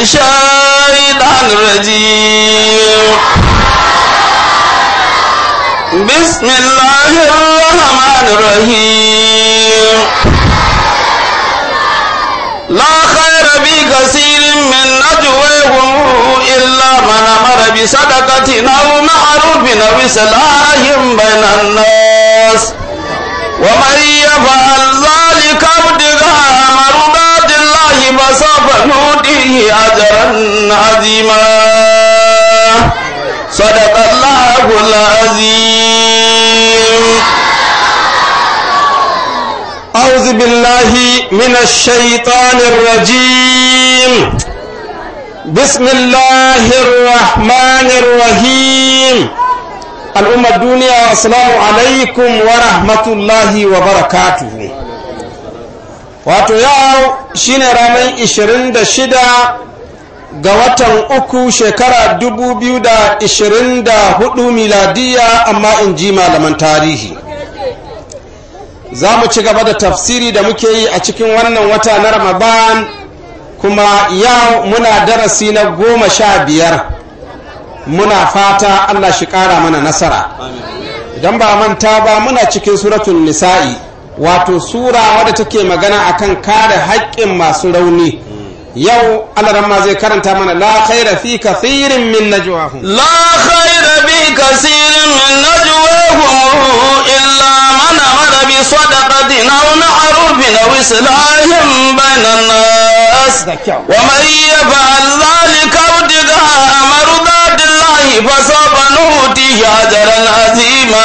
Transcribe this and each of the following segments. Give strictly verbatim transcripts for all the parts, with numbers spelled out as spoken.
الشيطان الرجيم بسم الله الرحمن الرحيم لا خير في كثير من نجواهم إلا من أمر بصدقة أو معروف أو إصلاح بين الناس ومن يفعل ذلك ابتغاء مرضات الله فسوف نؤتيه أجرا عظيما صدق الله العظيم. أعوذ بالله من الشيطان الرجيم بسم الله الرحمن الرحيم. الأمة الدنيا السلام عليكم ورحمة الله وبركاته. wato yau shine ranar ishirin da shida ga watan uku shekara dubu biyu da ishirin da hudu miladiya, amma in ji malaman tarihi za mu ci gaba da tafsiri da muke yi a cikin wannan wata na Ramadan, kuma yau muna darasi na goma sha biyar. Muna fata Allah shi ƙara mana nasara. Idan ba manta ba, muna cikin suratun nisa'i, wato sura wadda take magana akan kare haƙƙin masu rauni. yau alaramma zai karanta mana la khaira fi kathirin min najwahum la khaira fi kathirin min najwahum illa man amara bi sadaqatin aw ma'rufin aw islahin bainan nas wa man yaf'al dhalika ibtigha'a mardatillahi fasawfa nu'tihi ajran azima.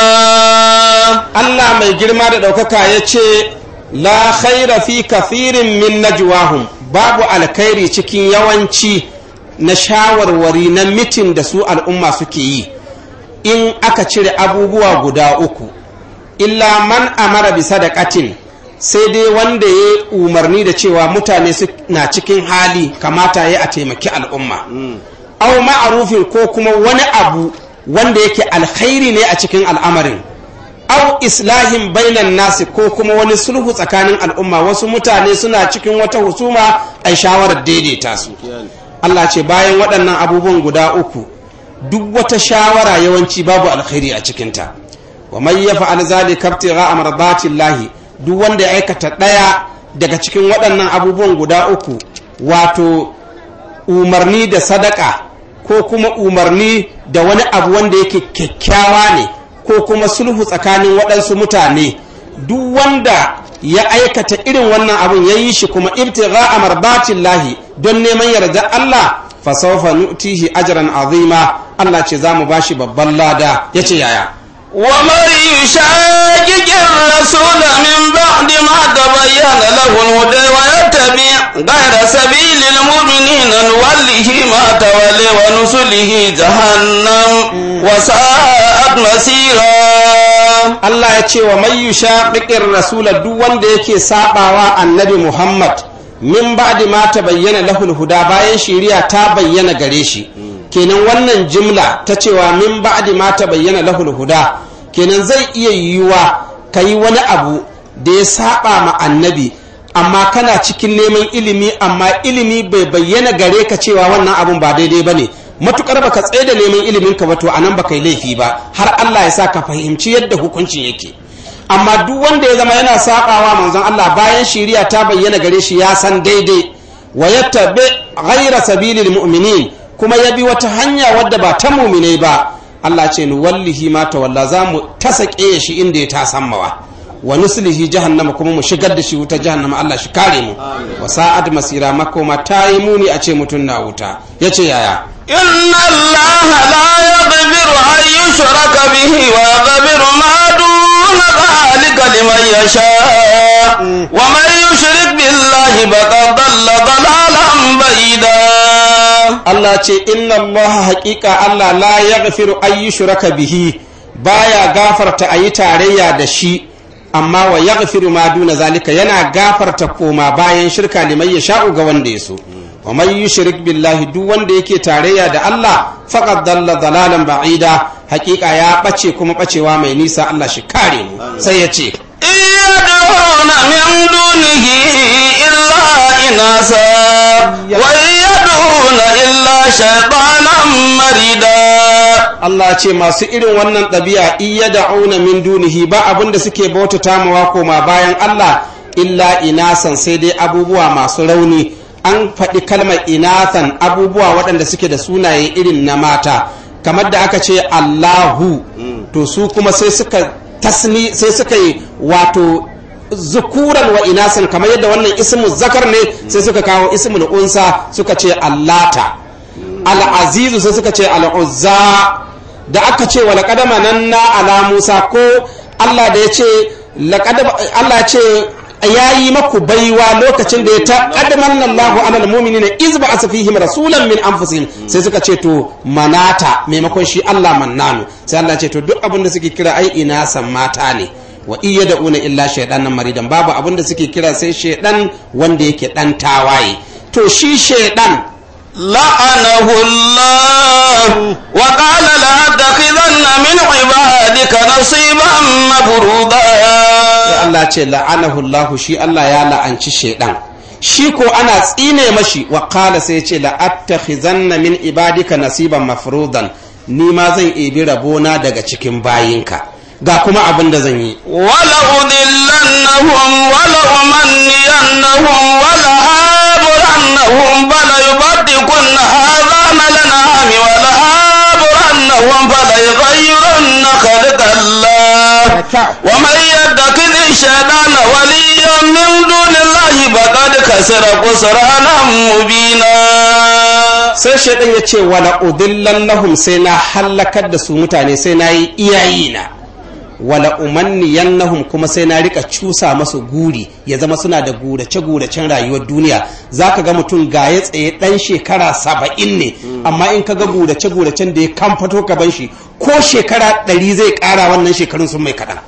Allah mai girma da daukaka yace la khaira fi kathirin min najwahum, babu alkhairi cikin yawanci na shawarwari na mitin da su al'umma suke yi in aka cire abubuwa guda uku, illa man amara bi sadaqatin, sai dai wanda ya umarni da cewa mutane na cikin hali kamata ya a taimaki al'umma, aw ma'rufin, ko kuma wani abu wanda yake alkhairi ne a cikin al'amarin, aw islahin bainan nasi, ko kuma wani sulhu tsakanin al'umma, wasu mutane suna cikin wata husuma ai shawarar daidaita su. Allah ce bayan waɗannan abubuwan guda uku duk wata shawara yawanci babu alkhairi a cikinta. wa man yaf'al zalika ibtigha'a mardatillahi, duk wanda ya aikata ɗaya daga cikin waɗannan abubuwan guda uku, wato umarni da sadaka ko kuma umarni da wani abu wanda yake kyakkyawa ne ko kuma sulhu tsakanin waɗansu mutane, duk wanda ya aikata irin wannan abun ya yi shi kuma ibtigha'a mardatillahi, don neman yarda Allah, fa sawfa nu'tihi ajran azima. Allah ce za mu bashi babban lada. yace yaya wa man yushaqiqi ar-rasul min ba'di ma tabayyana lahu al-huda wa yattabi' ghayra sabilil mu'minina nuwallihi ma tawalla wa nusulihi jahannam wa sa'at masira. Allah ya ce wa man yushaqiqir rasula, duk wanda yake sabawa annabi Muhammad min ba'di ma tabayyana lahu al-huda, bayan shari'a ta bayyana gare shi. kenan wannan jimla ta cewa min ba'di ma tabayyana lahu al-huda, kenan zai iya yiwuwa kai wani abu da ya saba ma annabi, amma kana cikin neman ilimi, amma ilimi bai bayyana gare ka cewa wannan abun ba daidai bane, matukar baka tsaye da neman ilimin ka ba, to anan baka yi laifi ba, har Allah ya sa ka fahimci yadda hukuncin yake. amma duk wanda ya zama yana sabawa manzon Allah bayan shari'a ta bayyana gare shi, ya san daidai, wa yattabi ghayra sabilil mu'minin, kuma ya bi wata hanya wadda ba ta mu'minai ba, Allah ce nu wallahi ma tawalla, za mu tasake shi inda ya tasammawa, wa nuslihi jahannama, kuma mu shigar da shi wuta jahannama. Allah shi kare mu. wa sa'ad masira, makoma tayi muni a ce mutun na wuta. yace yaya inna allaha la yaghfiru an yushraka bihi wa yaghfiru ma duna dhalika liman yasha wa man yushrik billahi faqad dalla dalalan ba'ida. Allah ce inna allaha haqiqa Allah la yaghfiru an yushraka bihi, baya gafarta ayi tarayya da shi, amma wa yaghfiru ma duna zalika, yana gafarta koma bayan shirka liman yasha'u ga wanda ya so. wa man yushrik billahi, duk wanda yake tarayya da Allah, faqad dalla dalalan ba'ida, haqiqa ya bace kuma bacewa mai nisa. Allah shi kare mu. sai ya ce يدعون من دونه إلا إناثا وإن يدعون إلا شيطانا مريدا. Allah ce masu irin wannan ɗabi'a iya da'una min dunihi ba abin da suke bautata mawa koma bayan Allah illa inasan sai dai abubuwa masu rauni. An faɗi kalmar inasan abubuwa waɗanda suke da sunaye irin na mata kamar da aka ce Allahu to su kuma sai suka tasni sai suka yi wato zukuran wa inasan kamar yadda wannan ismu zakar ne sai suka kawo ismul unsa suka ce Allata. Al-azizu sai suka ce al-uzza. Da aka ce wa laqad mananna ala Musa ko Allah da ya ce laqad Allah ce yayi maku baiwa lokacin da ya ta qaddamanna Allahu ala al-mu'minina iz ba'atha fihim rasulan min anfusihim sai suka ce to manata maimakon shi Allah mannanu sai Allah ce to duk abin da suke kira ai ina san mata ne wa iya da'una illa shaydanan maridan babu abin da suke kira sai shaydan wanda yake dan tawaye to shi shaydan لعنه الله وقال لأتخذن من عبادك نصيبا مفروضا. Allah ce la'anahu Allah shi Allah ya la'anci shaydan shi ko ana tsine mashi wa qala sai ce la'attakhizanna min ibadika nasiban mafruḍan ni ma zan ebi rabona daga cikin bayinka ga kuma abin da zan yi wala udillannahum wala umanniyannahum wala aburannahum bala yubaddikunna hadhana lan'am wala aburannahum bala yughayyirunna khalqallah wa man yattakhidh shaytana waliyyan min dunillahi faqad khasira khusranan mubina. sai shaytan ya ce wala udillannahum sai na halakar da su mutane sai na yi iyayina wala umanniyannahum kuma sai na rika cusa masu guri ya zama suna da gurace guracen rayuwar duniya zaka ga mutum ga ya tsaye dan shekara saba'in ne amma in ka ga gurace guracen da ya kamfato gaban shi ko shekara ɗari zai ƙara wannan shekarun sun mai kaɗan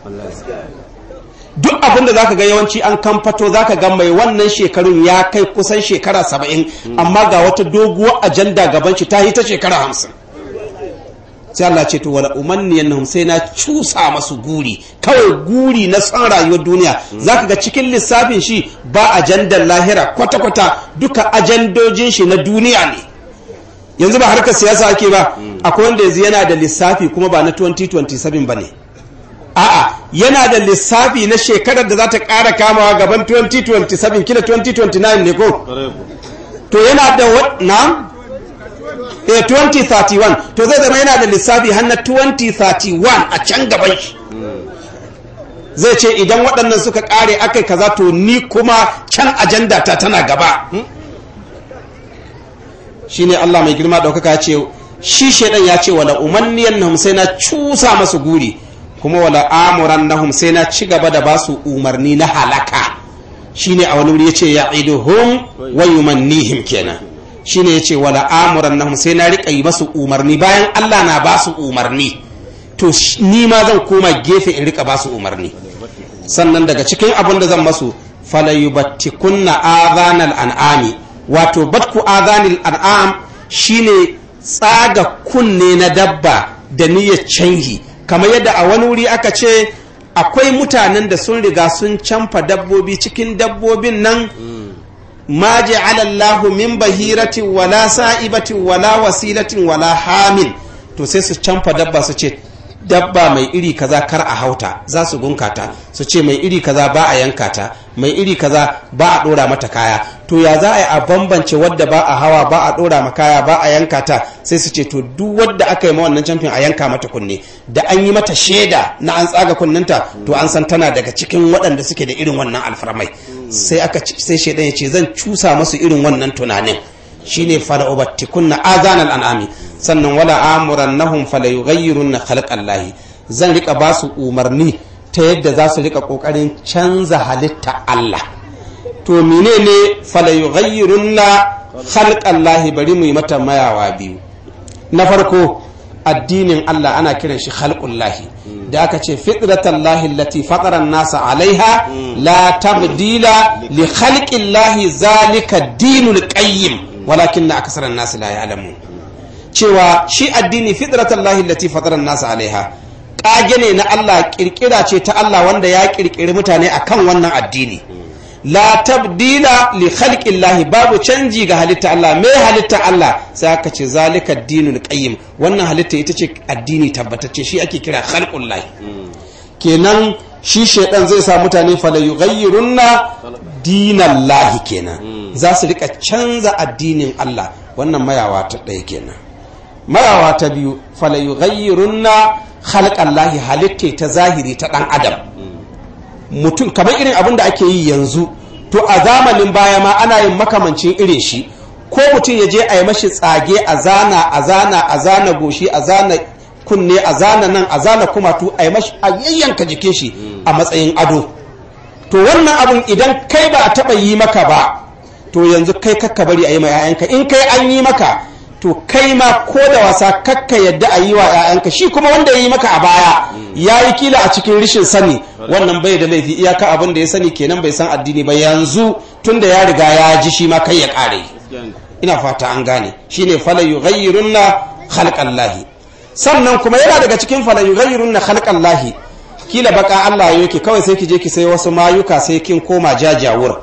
duk abin da zaka ga yawanci an kamfato zaka ga mai wannan shekarun ya kai kusan shekara saba'in amma ga wata doguwar ajanda gaban shi ta yi ta shekara hamsin sai Allah ce to wala umanniyannahum sai na cusa masu guri kawai guri na san rayuwar duniya zaka ga cikin lissafin shi ba ajandar lahira kwata kwata duka ajandojin shi na duniya ne yanzu ba harkar siyasa ake ba akwai wanda yanzu yana da lissafi kuma ba na twenty twenty-seven bane a'a yana da lissafi na shekarar da za ta ƙara kamawa gaban twenty twenty-seven kila twenty twenty-nine ne ko to yana da na eh twenty thirty-one to zai zama yana da lissafi har na twenty thirty-one a can gaban shi zai ce idan waɗannan suka ƙare akai kaza to ni kuma can ajanda ta tana gaba shine Allah mai girma daukaka ya ce shi shedan ya ce wala umanniyannahum sai na cusa masu guri kuma wala amurannahum sai na ci gaba da basu umarni na halaka shine a wani wuri yace ya'iduhum wa yumannihim kenan shine yace wala amurannahum sai na rika yi masu umarni bayan Allah na basu umarni to ni ma zan koma gefe in rika basu umarni sannan daga cikin abin da zan masu falayubattikunna adhanal an'ami wato batku adhanil an'am shine tsaga kunne na dabba da niyyar canji kamar yadda a wani wuri aka ce akwai mutanen da sun riga sun canfa dabbobi cikin dabbobin nan ma ja'ala Allahu min bahiratin wala sa'ibatin wala wasilatin wala hamin to sai su canfa dabba su ce dabba mai iri kaza kar a hauta za su gunkata su ce mai iri kaza ba a yanka ta mai iri kaza ba a dora mata kaya to ya za a yi a bambance wadda ba a hawa ba a dora ma kaya ba a yanka ta sai su ce to duk wadda aka yi ma wannan camfin a yanka mata kunne da an yi mata shaida na an tsaga kunnenta to an san tana daga cikin waɗanda suke da irin wannan alfarmai sai aka sai shaidan ya ce zan cusa masu irin wannan tunanin shine fala ubattikunna azanal an'ami sannan wala amurannahum fala yughayyirunna khalqallahi zan rika ba su umarni ta yadda za su rika kokarin canza halitta Allah to menene fala yughayyirunna khalqallahi bari mu yi mata mayawa biyu na farko addinin Allah ana kiran shi khalqullahi da aka ce fitratallahi allati fatara an-nasa alaiha la tabdila li khalqillahi zalika dinul qayyim walakinna aksaran nas la ya'lamun cewa shi addini fitratallahi allati fatara an-nas alaiha kage ne na Allah, kirkira ce ta Allah wanda ya kirkiri mutane akan wannan addini. La tabdila li khalqillahi, babu canji ga halitta Allah. Me halitta Allah? Sai aka ce zalika dinul qayyim, wannan halitta ita ce addini tabbatacce, shi ake kira khalqullahi. Kenan shi shaidan zai sa mutane fala yughayyirunna dinallahi, kenan za su rika canza addinin Allah. Wannan mayawa ta ɗaya kenan. Mayawa ta biyu fala yughayyirunna khalqallahi, halitta ta zahiri ta dan adam. Mutum kamar irin abin da ake yi yanzu, to a zamanin baya ma ana yin makamancin irin shi. Ko mutum ya je a yi mashi tsage, a zana a zana a zana goshi, a zana kunne, a zana nan, a zana kumatu, a yi mashi a yayyanka jikin shi a matsayin ado. To wannan abin idan kai ba a taɓa yi maka ba, to yanzu kai kakka bari a yi ma 'ya'yanka. In kai an yi maka, to kai ma ko da wasa kakka yadda a yi wa 'ya'yanka. Shi kuma wanda ya yi maka a baya ya yi kila a cikin rishin sani, wannan bai da laifi, iyaka abin da ya sani kenan, bai san addini ba. Yanzu tun da ya riga ya ji, shi ma kai ya ƙare. Ina fata an gane. Shine fala yughayyirunna khalqallahi. Sannan kuma yana daga cikin fala yughayyirunna khalqallahi, kila baka Allah yake kawai sai ki je ki sai wasu mayuka sai kin koma jajawur.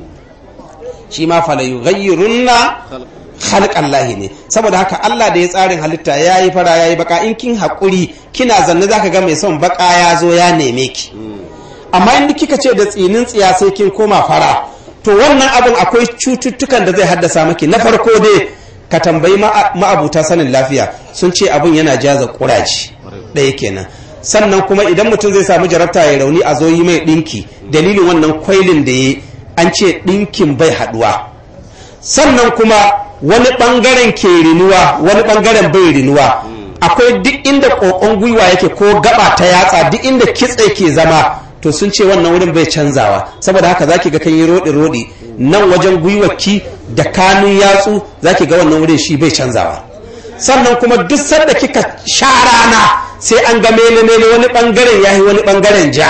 Shi ma fala yughayyirunna khalqallahi ne. Saboda haka Allah da ya tsarin halitta yayi fara yayi baka, in kin hakuri kina zanne zaka ga mai son baka ya zo ya neme ki. Amma in kika ce da tsinin tsiya sai kin koma fara, to wannan abin akwai cututtukan da zai haddasa maki. Na farko dai ka tambayi ma'abuta sanin lafiya, sun ce abin yana jaza kuraji ɗaya kenan. Sannan kuma idan mutum zai samu jarabta ya rauni, a zo yi mai ɗinki, dalilin wannan kwailin da ya an ce ɗinkin bai haɗuwa. Sannan kuma wani ɓangaren ke rinuwa, wani ɓangaren bai rinuwa. Akwai duk inda ƙoƙon gwiwa yake ko gaba ta yatsa, duk inda kitse ke zama, to sun ce wannan wurin bai canzawa. Saboda haka zaki ga kan yi roɗi-roɗi nan wajen gwiwarki da kanun yatsu, zaki ga wannan wurin shi bai canzawa. Sannan kuma duk sanda kika sha rana sai an ga mele-mele, wani ɓangaren ya yi wani ɓangaren ja.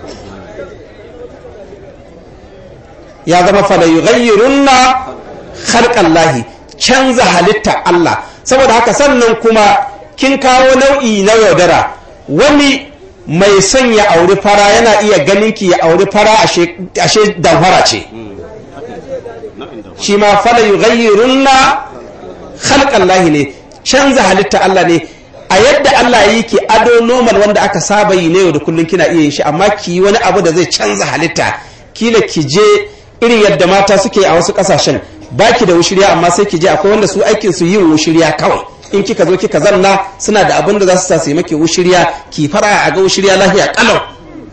Ya zama fala yughayyirunna khalqallahi, canza halitta Allah. Saboda haka sannan kuma kin kawo nau'i na yaudara. Wani mai son ya auri fara yana iya ganin ki ya auri fara, ashe ashe damfara ce. Shi ma fala yughayyirunna khalqallahi ne, canza halitta Allah ne. A yadda Allah yi ki ado normal wanda aka saba yi ne yau da kullun kina iya yin shi, amma ki yi wani abu da zai canza halitta. Kila ki je irin yadda mata suke a wasu kasashen, baki da wushiriya amma sai ki je akwai wanda su aikin su yin wushiriya kawai. In kika zo kika zanna, suna da abin da za su sa su yi maki wushiriya, ki fara a ga wushiriya lahiya kalau.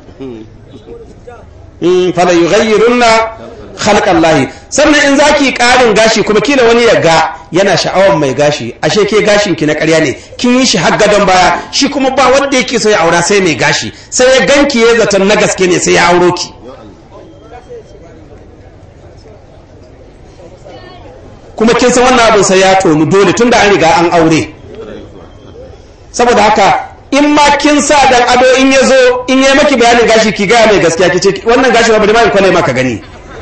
in fala yughayyirunna khalqallahi. Sannan in zaki karin gashi kuma kila wani ya ga yana sha'awar mai gashi, ashe ke gashin ki na ƙarya ne, kin yi shi har gadon baya, shi kuma ba wanda yake so ya aura sai mai gashi, sai ya ganki ya zaton na gaske ne sai ya auro ki. Kuma kin san wannan abin sai ya tonu dole tunda an riga an aure. Saboda haka in ma kin sa dan ado, in ya zo in yi maki bayanin gashi ki gaya mai gaskiya, ki ce wannan gashi ba bari ma in kwane maka gani.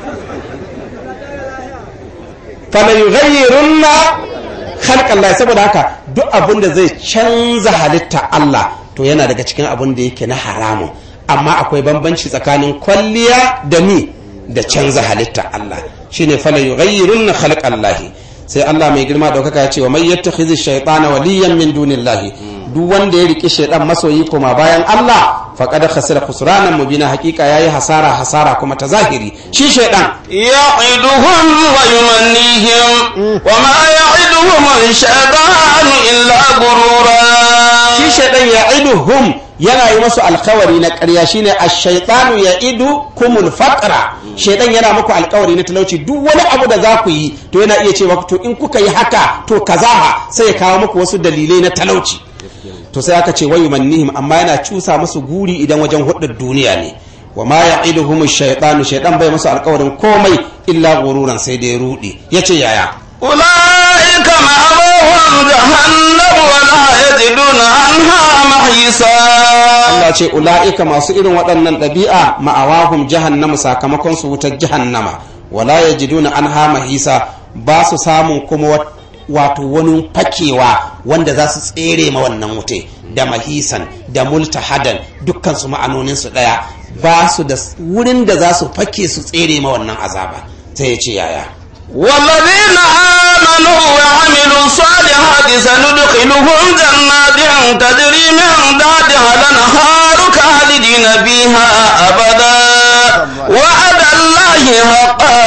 Fala yughayyirunna khalqallahi. Saboda haka duk abin da zai canza halitta Allah to yana daga cikin abin da yake na haramun, amma akwai bambanci tsakanin kwalliya da ni da canza halitta Allah. Shine fala yughayyirunna khalqallahi. Sai Allah mai girma daukaka ya ce wa may yattakhidhi shaytana waliyan min dunillahi, duk wanda ya riki shaytan masoyi kuma bayan Allah faqad khasira khusranan mubina, hakika yayi hasara hasara kuma ta zahiri. Shi shaytan ya'iduhum wa yumannihim wa ma ya'iduhum shaytanu illa gurura. Shi shaytan ya'iduhum yana yi masu alkawari na ƙarya, shine ash-shaytanu ya'idu kumul faqra. Shaytan yana muku alkawari na talauci, duk wani abu da za ku yi to yana iya cewa to in kuka yi haka to kazaha, sai ya kawo muku wasu dalilai na talauci. To sai aka ce wayu mannihim, amma yana cusa musu guri idan wajen hudar duniya ne. Wa ma ya'iduhum ash-shaytanu, shaytan bai musu alkawarin komai illa gururan, sai da ya rudi. Yace yaya ulaika ma'awahum jahannam wa la yajiduna anha mahisa. Allah ce ula'ika masu irin waɗannan ɗabi'a ma'awahum jahannama, sakamakon su wutar jahannama, wala yajiduna anha mahisa, ba su samun kuma wato wani fakewa wanda za su tsere ma wannan wuce da mahisan da multahadan dukkan su ma'anonin su daya ba su da wurin da za su fake su tsere ma wannan azaba sai ya ce yaya والذين آمنوا وعملوا الصالحات سندخلهم جنات تجري من تحتها الأنهار خالدين فيها أبدا وعد الله حقا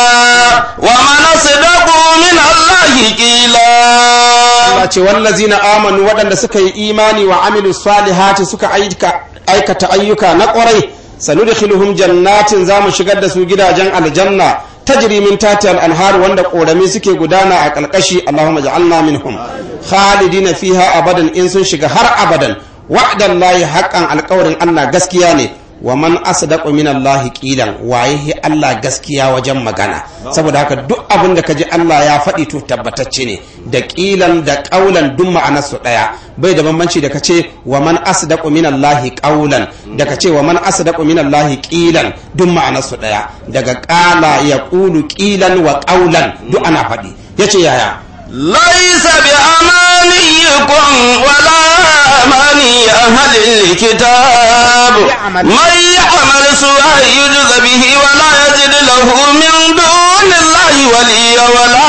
ومن أصدق من الله قيلا. والذين آمنوا waɗanda suka yi imani wa amilu salihati suka aikata ayyuka na ƙwarai sanudkhiluhum jannatin zamu shigar da su gidajen aljanna tajri min tahti al-anhar wanda korami suke gudana a kalkashi Allahumma ja'alna minhum khalidina fiha abadan in sun shiga har abadan wa'dallahi haqqan alqawrin Allah gaskiya ne wa man asdaqu min Allah qilan waye Allah gaskiya wajen magana saboda haka duk abin da kaji Allah ya faɗi to tabbatacce ne da qilan da qaulan duk ma'anar su daya bai da bambanci da kace wa man asdaqu min Allah qaulan da kace wa man asdaqu min Allah qilan duk ma'anar su daya daga qala yaqulu qilan wa qaulan duk ana faɗi yace yaya ليس بأمانيكم ولا أماني أهل الكتاب من يعمل سوءا يجز به ولا يجد له من دون الله وليا ولا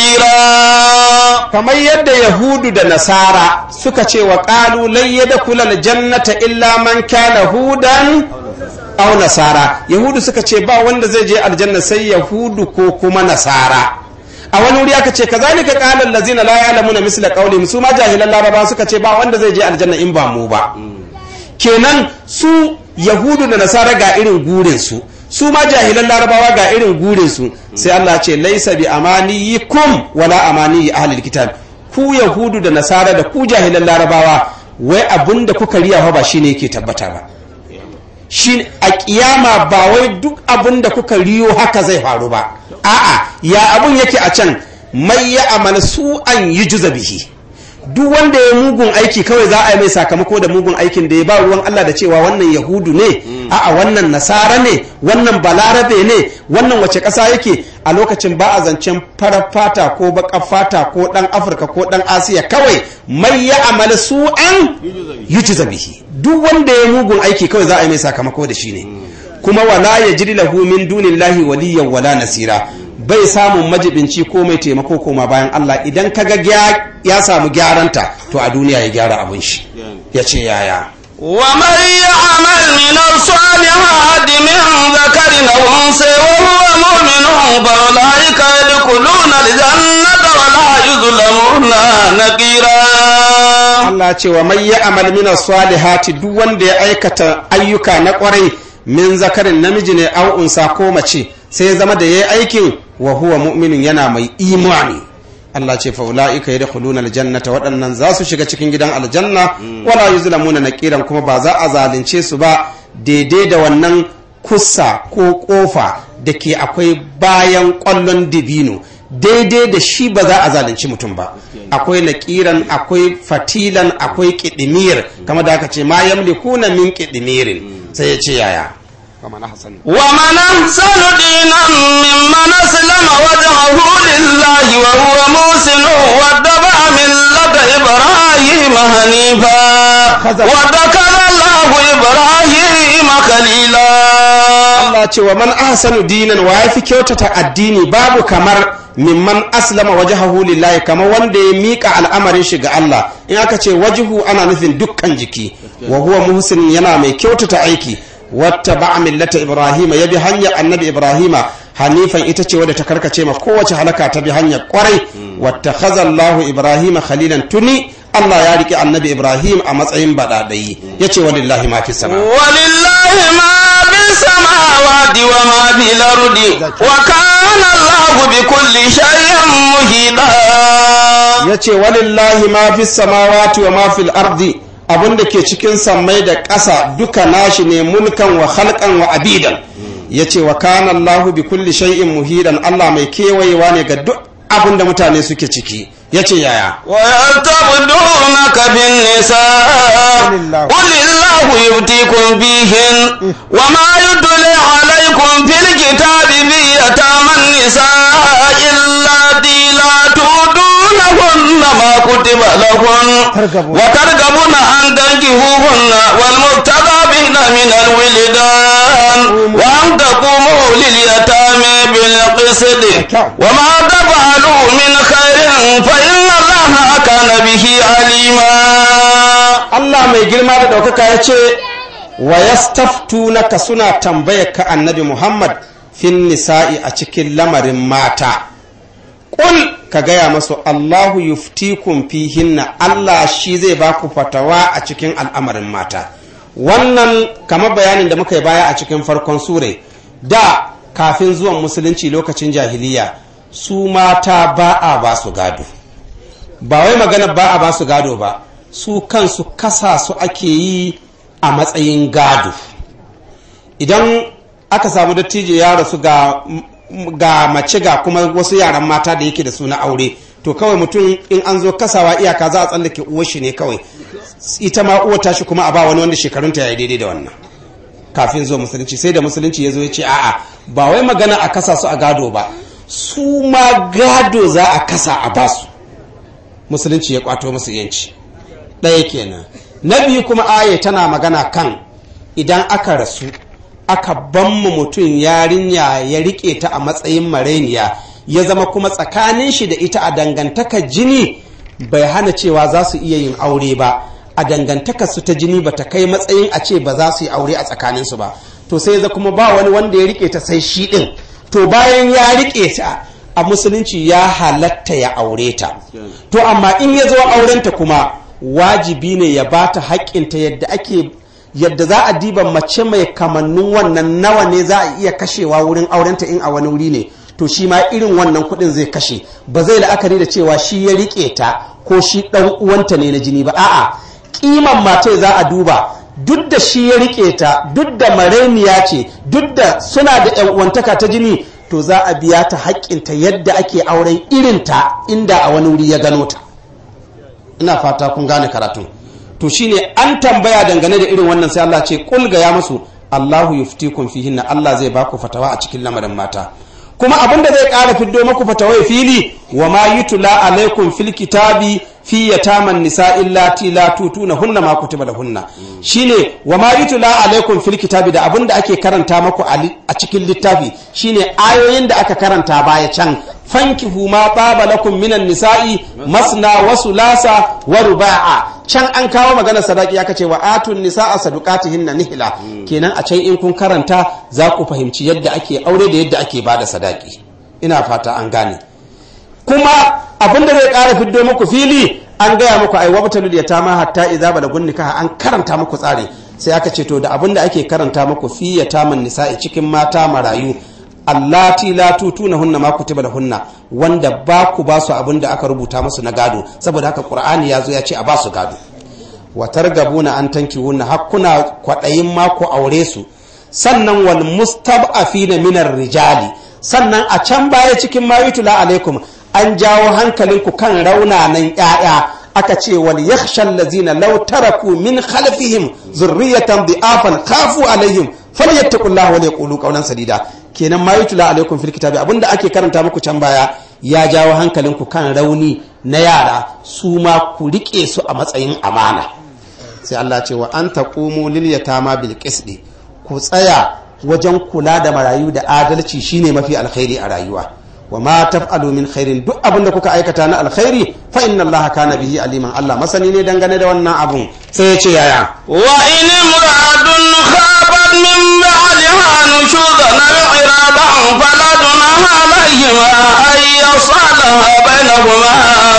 نصيرا. kamar yadda yahudu da nasara suka ce wa qalu lan yadkhula aljannata illa man kana hudan aw nasara yahudu suka ce ba wanda zai je aljanna sai yahudu ko kuma nasara. a wani wuri aka ce kazalika qala allazina la ya'lamuna misla qawlihim su ma jahilan laraba suka ce ba wanda zai je aljanna in ba mu ba kenan su yahudu da nasara ga irin gurin su su ma jahilan larabawa ga irin gurin su sai Allah ce laisa bi amaniyikum wala amaniyi ahlil kitab ku yahudu da nasara da ku jahilan larabawa wai abinda kuka riya ba shine yake tabbata ba shi a kiyama ba wai duk abinda kuka riyo haka zai faru ba a'a ya abun yake a can mai ya amal su an yi juza bihi duk wanda ya mugun aiki kawai za a yi mai sakamako da mugun aikin da ya ba ruwan Allah da cewa wannan yahudu ne a'a wannan nasara ne wannan balarabe ne wannan wace ƙasa yake a lokacin ba a zancen farar fata ko baƙar fata ko ɗan afirka ko ɗan asiya kawai mai ya amal su an yi juza bihi duk wanda ya mugun aiki kawai za a yi mai sakamako da shi ne kuma wala ya jiri lahu min dunillahi waliyan wala nasira bai samun majibinci ko mai taimako koma bayan Allah idan kaga ya samu gyaranta to a duniya ya gyara abin shi ya ce yaya wa man ya'mal min as-salihati min dhakarin aw unsa wa huwa mu'minun fa ulaika yadkhuluna al-jannata wa la yuzlamuna naqira. Allah ce wa man ya'mal min as-salihati duk wanda ya aikata ayyuka na kwarai min zakarin namiji ne au unsa ko mace sai ya zama da yayi aikin wa huwa mu'minun yana mai imani Allah ce fa ulaika yadkhuluna aljannata waɗannan za su shiga cikin gidan aljanna wala yuzlamuna naqiran kuma ba za a zalunce su ba daidai da wannan kusa ko kofa da ke akwai bayan ƙwallon dibino daidai da shi ba za a zalunci mutum ba akwai naqiran akwai fatilan akwai kidimir kama da aka ce ma yamlikuna min kidimirin sai ya ce yaya ومن أحسن دينا ممن أسلم وجهه لله وهو محسن واتبع ملة إبراهيم حنيفا وذكر الله إبراهيم خليلا. Allah ce wa man ahsanu dinan wa yafi kyautata addini babu kamar mimman aslama wajhahu lillahi kamar wanda ya mika al'amarin shi ga Allah in aka ce wajhu ana nufin dukkan jiki wa huwa muhsin yana mai kyautata aiki wattaba millata ibrahima yabi hanya annabi ibrahima hanifan ita ce wadda ta karkace ma kowace halaka ta bi hanyar kwarai wattakhadha Allahu ibrahima khalilan tuni Allah ya riki annabi ibrahim a matsayin badadayi yace walillahi ma fis sama walillahi ma fis samawati wa ma fil ardi wa kana Allahu bi kulli shay'in muhita yace walillahi ma fis samawati wa ma fil ardi abinda ke cikin sammai da ƙasa duka nashi ne mulkan wa khalqan wa abidan yace wa kana Allahu bi kulli shay'in muhidan Allah mai kewayewa ne ga duk abinda mutane suke ciki yace yaya wa yatabdunaka bin nisa qul illahu yubtikum bihin wa ma yudli alaykum fil kitabi bi yataman nisa illa la tuduna ما كتب لهن وترغبون أن تنكحوهن والمستضعفين من الولدان وأن تقوموا لليتامى بالقسط وما تفعلوا من خير فإن الله كان به عليما. Allah mai girma da ɗaukaka ya ce wa yastaftunaka suna tambayar ka annabi Muhammad fin nisa'i a cikin lamarin mata. Ƙul ka gaya masu Allahu yuftikum fihinna, Allah shi zai ba ku fatawa a cikin al'amarin mata. Wannan kamar bayanin da muka yi baya a cikin farkon sure, da kafin zuwan musulunci lokacin jahiliya su mata ba a ba su gado. Ba wai magana ba a ba su gado ba, su kansu kasa su ake yi a matsayin gado. Idan aka samu dattijo ya rasu ga ga mace ga kuma wasu yaran mata da yake da suna aure, to kawai mutum in an zo kasawa iyaka za a tsallake uwar shi ne kawai, ita ma uwar tashi kuma a ba wani wanda shekarunta ya yi daidai da wannan. Kafin zo musulunci, sai da musulunci ya zo ya ce a'a ba wai magana a kasa su a gado ba, su ma gado za a kasa a basu. Musulunci ya kwato musu yanci. Ɗaya kenan. Na biyu kuma aya tana magana kan idan aka rasu aka banmu mutum yarinya ya rike ta a matsayin mareniya, ya zama kuma tsakanin shi da ita a dangantaka jini bai hana cewa za su iya yin aure ba, a dangantaka su ta jini ba ta kai matsayin a ce ba za su yi aure a tsakaninsu ba, to sai za kuma ba wani wanda ya rike ta sai shi ɗin, to bayan ya rike ta a musulunci ya halatta ya aure ta. To amma in ya zo aurenta kuma wajibi ne ya ba ta haƙƙinta yadda ake yadda za a diba mace mai kamannin wannan nawa ne za a iya kashewa wurin aurenta in a wani wuri ne, to shi ma irin wannan kuɗin zai kashe, ba zai la'akari da cewa shi ya riƙe ta ko shi ɗan uwanta ne na jini ba, a'a ƙiman mace za a duba, duk da shi ya riƙe ta, duk da mareniya ce, duk da suna da ƴan uwantaka ta jini, to za a biya ta haƙƙinta yadda ake auren irinta inda a wani wuri ya gano ta. Ina fata kun gane karatu. To shine an tambaya dangane da irin wannan sai Allah ce kul ga ya musu Allahu yuftikum fihinna, Allah zai baku fatawa a cikin lamarin mata. Kuma abinda zai ƙara fiddo maku fatawa fili, wa ma yutla alaikum fil kitabi fi yataman nisa illati la tutuna hunna ma kutiba lahunna, shine wa ma yutla alaikum fil kitabi da abinda ake karanta maku a cikin littafi, shine ayoyin da aka karanta baya can, fankihu ma taba lakum minan nisa'i masna wa sulasa wa ruba'a, can an kawo magana sadaki aka ce wa atun nisa'a sadaqatihinna nihla, kenan a can in kun karanta za ku fahimci yadda ake aure da yadda ake bada sadaki. Ina fata an gane. Kuma abinda zai ƙara fiddo muku fili, an gaya muku ai wabtalul yatama hatta idza balagun nikah, an karanta muku tsari, sai aka ce to da abinda ake karanta muku fi yataman nisa'i cikin mata marayu allati la tutuna hunna ma kutiba lahunna, wanda ba ku ba su abinda aka rubuta musu na gado, saboda haka qur'ani yazo ya ce a ba su gado. wa targabuna an tankihunna, hakuna kwadayin ma ku aure su. Sannan wal mustab'afina minar rijali, sannan a can baya cikin mayutula alaikum an jawo hankalinku kan raunanan ƴaƴa, aka ce wal yakhshal ladzina law taraku min khalfihim zurriyatan dhi'afan khafu alaihim falyattaqullaha wa yaqulu qawlan sadida. Kenan ma yutla alaikum fil kitabi, abinda ake karanta muku can baya ya jawo hankalinku kan rauni na yara, su ma ku rike su a matsayin amana. Sai Allah ce wa an taqumu lil yatama bil qisti, ku tsaya wajen kula da marayu da adalci shine mafi alkhairi a rayuwa. Wa ma taf'alu min khairin, duk abinda kuka aikata na alkhairi fa inna Allaha kana bihi aliman, Allah masani ne dangane da wannan abun. Sai ya ce yaya wa in imra'atun khabat min ba'liha nushuzan aw iradan fala junaha alayhima ay yasalaha bainahuma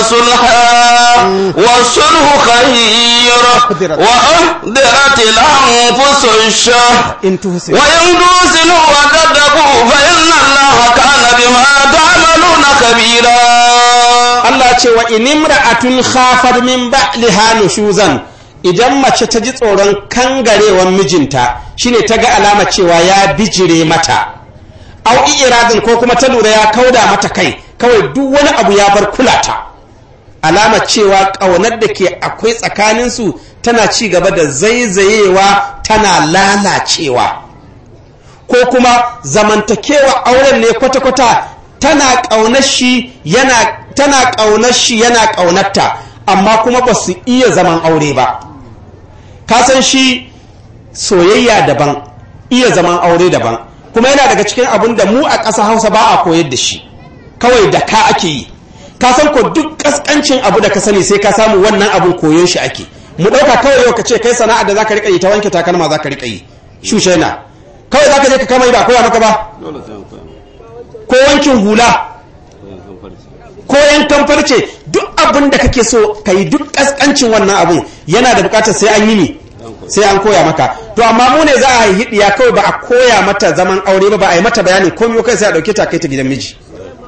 sulha wa sulhu khayr wa ahdirat al-anfus ash-shah in tuhsinu wa in tuhsinu wa tadqu fa inna Allaha kana bima ta'maluna kabira. Allah ce wa inimra'atun khafat min ba'liha nushuzan, idan mace ta ji tsoron kangarewan mijinta, shine ta ga alama cewa ya bijire mata, au iradin ko kuma ta lura ya kauda mata kai, kawai duk wani abu ya bar kulata, alama cewa ƙaunar da ke akwai tsakaninsu tana ci gaba da zaizayewa, tana lalacewa, ko kuma zamantakewa auren ne kwata-kwata tana ƙaunar shi yana tana ƙaunar shi yana ƙaunarta amma kuma ba su iya zaman aure ba. Ka san shi soyayya daban iya zaman aure daban, kuma yana daga cikin abin da mu a ƙasa Hausa ba a koyar da shi, kawai da ka ake yi. Ka san ko duk ƙasƙancin abu da ka sani sai ka samu wannan abin koyon shi ake. Mu ɗauka kawai yau ka ce kai sana'a da za ka riƙa yi ta wanke takalma za ka riƙa yi shushe na kawai za ka je ka kama yi ba koya maka ba, ko wankin hula ko yankan farce, duk abin da kake so ka yi duk ƙasƙancin wannan abin yana da buƙatar sai an yi ne sai an koya maka. To amma mu ne za a yi hidiya kawai ba a koya mata zaman aure ba, ba a yi mata bayanin komai kai sai a ɗauke ta kai ta gidan miji.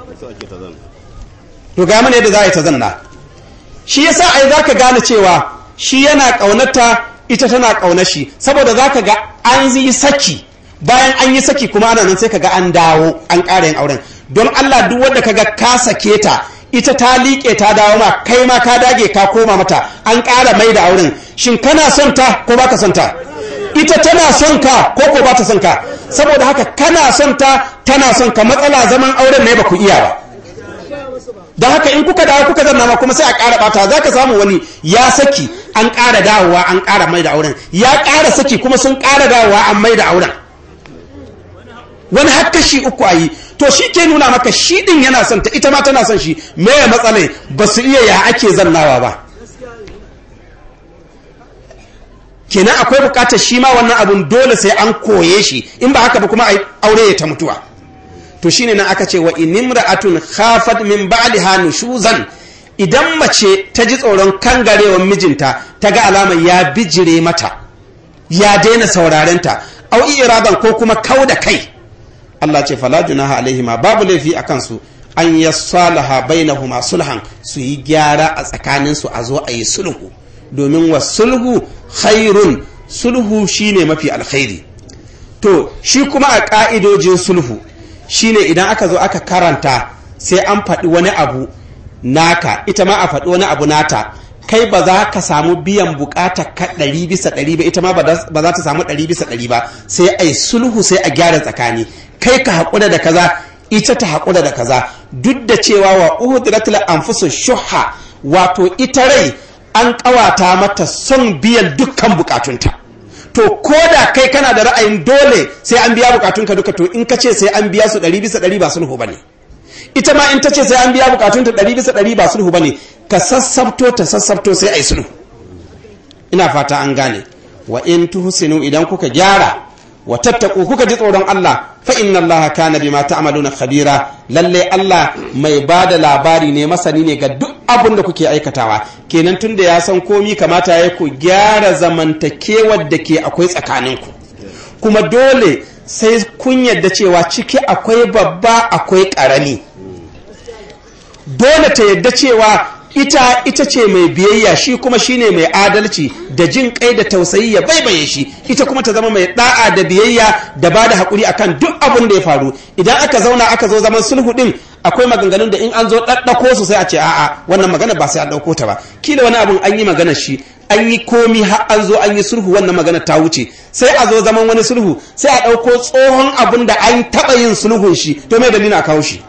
To ga mana yadda za a yi ta zanna. Shi yasa ai za ka gane cewa shi yana ƙaunarta ita tana ƙaunar shi, saboda za ka ga an yi saki, bayan an yi saki kuma ana nan sai ka ga an dawo an ƙara yin auren. Don Allah duk wanda ka ga ka sake ta ita ta liƙe ta dawo ma, kai ma ka dage ka koma mata an ƙara mai da auren, shin kana son ta ko ba ka son ta? Ita tana son ka ko ko ba ta son ka? Saboda haka kana son ta tana son ka, matsala zaman auren ne ba ku iya ba. Da haka in kuka dawo kuka zanna ma kuma sai a ƙara ɓata, za ka samu wani ya saki an ƙara dawowa an ƙara mai da auren, ya ƙara saki kuma sun ƙara dawowa an mai da auren, wani har kashi uku a yi. To shi ke nuna maka shi ɗin yana son ta ita ma tana son shi, me ya matsalai ba su iya ya ake zannawa ba. Kenan akwai buƙatar shi ma wannan abun dole sai an koye shi, in ba haka ba kuma aure ya ta mutuwa. To shine nan aka ce wa inimra'atun khafat min ba'liha nushuzan, idan mace ta ji tsoron kangarewar mijinta ta ga alamar ya bijire mata ya daina saurarenta au iradan ko kuma kauda kai, Allah ce fala junaha alaihima, babu laifi akan su an yassalaha bainahuma sulhan, su yi gyara a tsakanin su a zo a yi sulhu, domin wa sulhu khairun, sulhu shine mafi alkhairi. To shi kuma a ka'idojin sulhu shine idan aka zo aka karanta sai an faɗi wani abu naka ita ma a faɗi wani abu nata, kai ba za ka samu biyan bukata ka ɗari bisa ɗari ba, ita ma ba za ta samu ɗari bisa ɗari ba, sai a yi sulhu sai a gyara tsakani, kai ka haƙura da kaza ita ta haƙura da kaza, duk da cewa wa uhudratul anfusu shuhha, wato ita rai an ƙawata mata son biyan dukkan bukatunta. To ko da kai kana da ra'ayin dole sai an biya bukatunka duka, to in ka ce sai an biya su ɗari bisa ɗari ba sulhu bane, ita ma in ta ce sai an biya bukatunta ɗari bisa ɗari ba sulhu bane, ka sassabto ta sassabto sai a yi sulhu. Ina fata an gane. Wa in tuhsinu, idan kuka gyara, wa tattaku kuka ji tsoron Allah, fa inna Allah kana bima ta'maluna khabira, lalle Allah mai bada labari ne, masani ne ga duk abin da kuke aikatawa. Kenan tunda ya san komi kamata ya ku gyara zamantakewar da ke akwai tsakaninku, kuma dole sai kun yadda cewa ciki akwai babba akwai ƙarami. Dole ta yadda cewa ita ita ce mai biyayya, shi kuma shine mai adalci da jin kai da tausayi ya baibaye shi, ita kuma ta zama mai da'a da biyayya da bada hakuri akan duk abin da ya faru. Idan aka zauna aka zo zaman sulhu din, akwai maganganun da in an zo daddako su sai a ce a'a wannan magana ba sai an dauko ta ba, kila wani abun an yi magana shi an yi komi har an zo an yi sulhu, wannan magana ta wuce, sai a zo zaman wani sulhu sai a dauko tsohon abun da an taba yin sulhun shi, to me dalilin a kawo shi?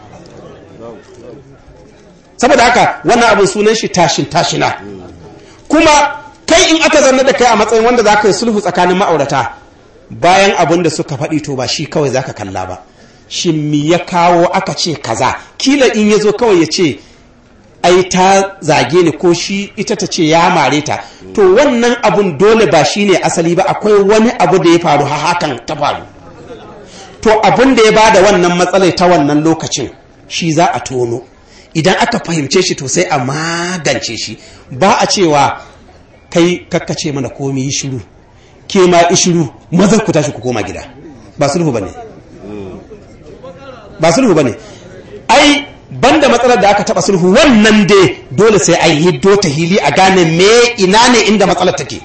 Saboda haka wannan abin sunan shi tashin tashina. Kuma kai in aka zanna da kai a matsayin wanda za ka yi sulhu tsakanin ma'aurata, bayan abin da suka faɗi to ba shi kawai za ka kalla ba, shi mi ya kawo aka ce kaza, kila in ya zo kawai ya ce ai ta zage ni ko shi ita ta ce ya mare ta, to wannan abun dole ba shi ne asali ba, akwai wani abu da ya faru ha hakan ta faru, to abin da ya bada wannan matsalai ta wannan lokacin shi za a tono. Idan aka fahimce shi to sai a magance shi, ba a cewa kai kakkace mana komi yi shiru, ke ma ishiru mazan ku tashi ku koma gida, ba sulhu bane, ba sulhu bane. Ai banda matsalar da aka taba sulhu wannan dai dole sai ai hiddo ta hili a gane me ina ne inda matsalar take,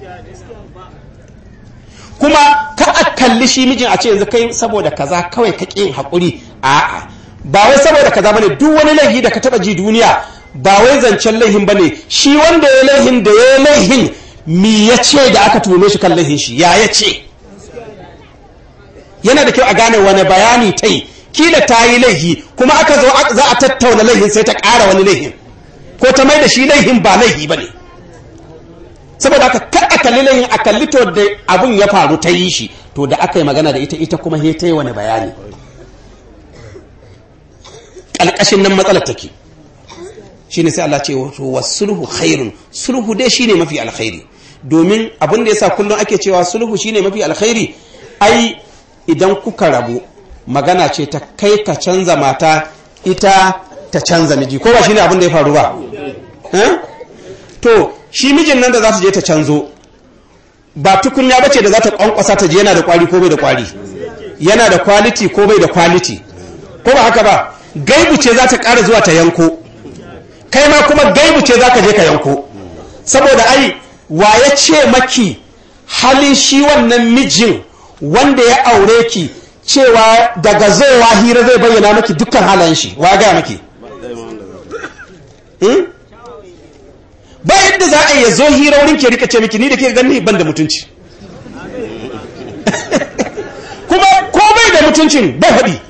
kuma ka a kalli shi mijin a ce yanzu kai saboda kaza kawai ka ƙin haƙuri, a'a ba wai saboda kaza bane, duk wani laifi da ka taba ji duniya ba wai zancen laifin bane, shi wanda ya laifin da ya laifin mi ya ce da aka tume shi kan laifin shi ya ya ce. Yana da kyau a gane wani bayani tai kila ta yi laihi kuma aka zo za a tattauna laihin sai ta ƙara wani laihin ko ta mai da shi laihin ba laihi ba ne saboda aka kar a kalli laihin a kalli to da abun ya faru ta yi shi to da aka yi magana da ita ita kuma he ta yi wani bayani ƙalƙashin nan matsalar take shi ne sai Allah ce wa sulhu khairun sulhu dai shine mafi alkhairi domin abin da yasa kullum ake cewa sulhu shine mafi alkhairi ai idan kuka rabu magana ce ta kai ka canza mata ita ta canza miji ko ba shine abin da ya faru ba to shi mijin nan da za su je ta canzo ba tukunya bace da za ta kwankwasa ta je yana da kwari ko bai da kwari yana da quality ko bai da quality ko ba haka ba gaibu ce za ta ƙara zuwa ta yanko kai ma kuma gaibu ce za ka je ka yanko saboda ai wa ya ce maki halin shi wannan mijin wanda ya aure ki cewa daga zowa hira zai bayyana maki dukkan halayen shi wa ga maki ba yadda za a yi zo hira wurin ke rika ce miki ni da ke gani ban da mutunci kuma ko bai da mutuncin bai haɗi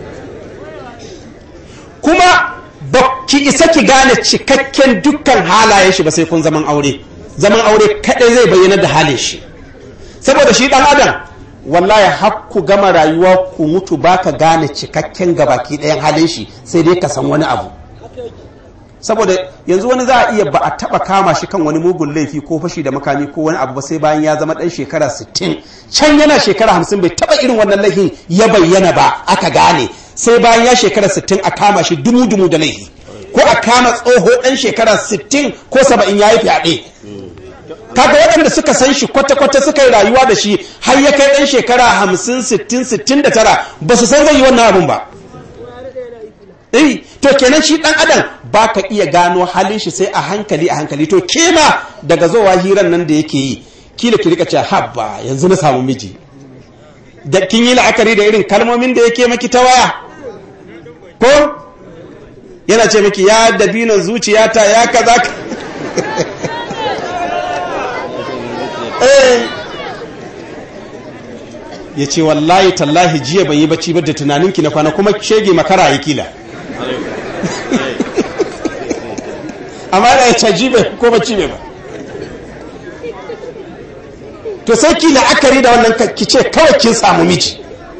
kuma ba ki isa ki gane cikakken dukkan halayen shi ba sai kun zaman aure zaman aure kadai zai bayyana da halin shi saboda shi dan adam wallahi har ku gama rayuwa ku mutu baka gane cikakken gabaki ɗayan halin shi sai dai ka san wani abu saboda yanzu wani za a iya ba a taba kama shi kan wani mugun laifi ko fashi da makami ko wani abu ba sai bayan ya zama dan shekara sittin can yana shekara hamsin bai taba irin wannan laifin ya bayyana ba aka gane sai bayan ya shekara sittin a kama shi dumu-dumu da laifi ko a kama tsoho ɗan shekara sittin ko saba'in ya yi fyaɗe kaga waɗanda suka san shi kwata-kwata suka yi rayuwa da shi har ya kai ɗan shekara hamsin sittin sittin da tara ba su san zai yi wannan abun ba eh to kenan shi ɗan adam ba ka iya gano halin shi sai a hankali a hankali to kema daga zowa hiran nan da yake yi kila ki rika ce habba yanzu na samu miji da kin yi la'akari da irin kalmomin da yake maki ta waya ko yana ce miki ya dabinon zuciyata ya kaza eh ya ce wallahi tallahi jiya ban yi bacci ba da tunaninki na kwana kuma shege makara ya kila amma da ya caji bai ko bacci bai ba to sai ki la'akari da wannan ki ce kawai kin samu miji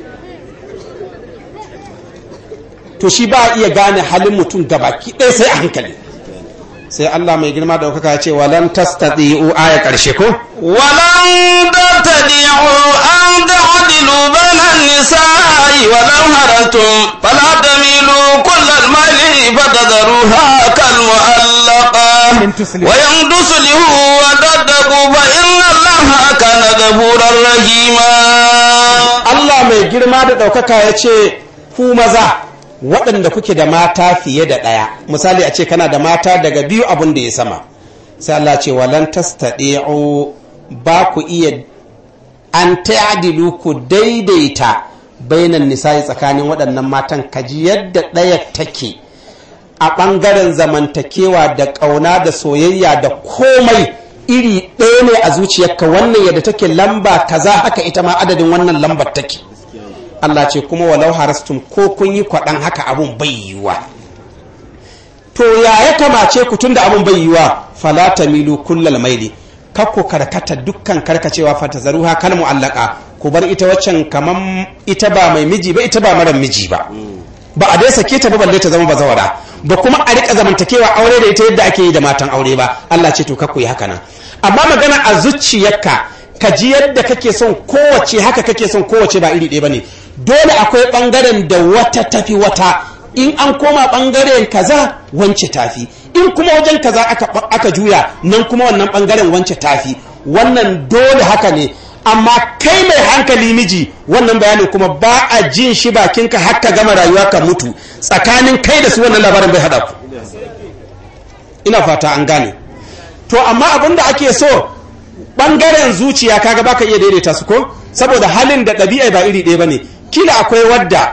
to shi ba iya gane halin mutum gabaki ɗaya sai a hankali sai Allah mai girma da ɗaukaka ya ce walan tastati'u aya ƙarshe ko walan tastati'u an ta'dilu bainan nisa'i walau haratum fala tamilu kullal mali fatadharuha kal mu'allaqa wa yandusulihu wa tadqu fa inna Allaha kana ghafurar rahima Allah mai girma da ɗaukaka ya ce ku maza waɗanda kuke da mata fiye da ɗaya misali a ce kana da mata daga biyu abin da ya sama sai Allah ce walan tastati'u ba ku iya an ta'dilu ku daidaita bainan nisa'i tsakanin waɗannan matan kaji yadda ɗaya take a ɓangaren zamantakewa da ƙauna da soyayya da komai iri ɗaya ne a zuciyarka wannan yadda take lamba kaza haka ita ma adadin wannan lambar take Allah ce kuma walau harastum ko kun yi kwaɗan haka abun bai yiwa to ya ya kamace ku tunda abun bai yiwa fala tamilu kullal maili kakku karkata dukkan karkacewa fatazaruha kal mu'allaqa ku bar ita waccan kaman ita ba mai miji ba ita ba mara miji ba ba a dai sake ta ba balle ta zama bazawara ba kuma a rika zamantakewa aure da ita yadda ake yi da matan aure ba Allah ce to kakku yi haka nan amma magana a zuciyarka ka ji yadda kake son kowace haka kake son kowace ba iri ɗaya bane dole akwai ɓangaren da wata tafi wata in an koma ɓangaren kaza wance tafi in kuma wajen kaza aka, aka juya nan kuma wannan ɓangaren wance tafi wannan dole haka ne amma kai mai hankali miji wannan bayanin kuma ba a jin shi bakinka haka gama rayuwa ka mutu tsakanin kai da su wannan labarin bai haɗa ku ina fata an gane to amma abin da ake so ɓangaren zuciya kaga baka iya daidaita su ko saboda halin da ɗabi'a ba iri ɗaya ba ne kila akwai wadda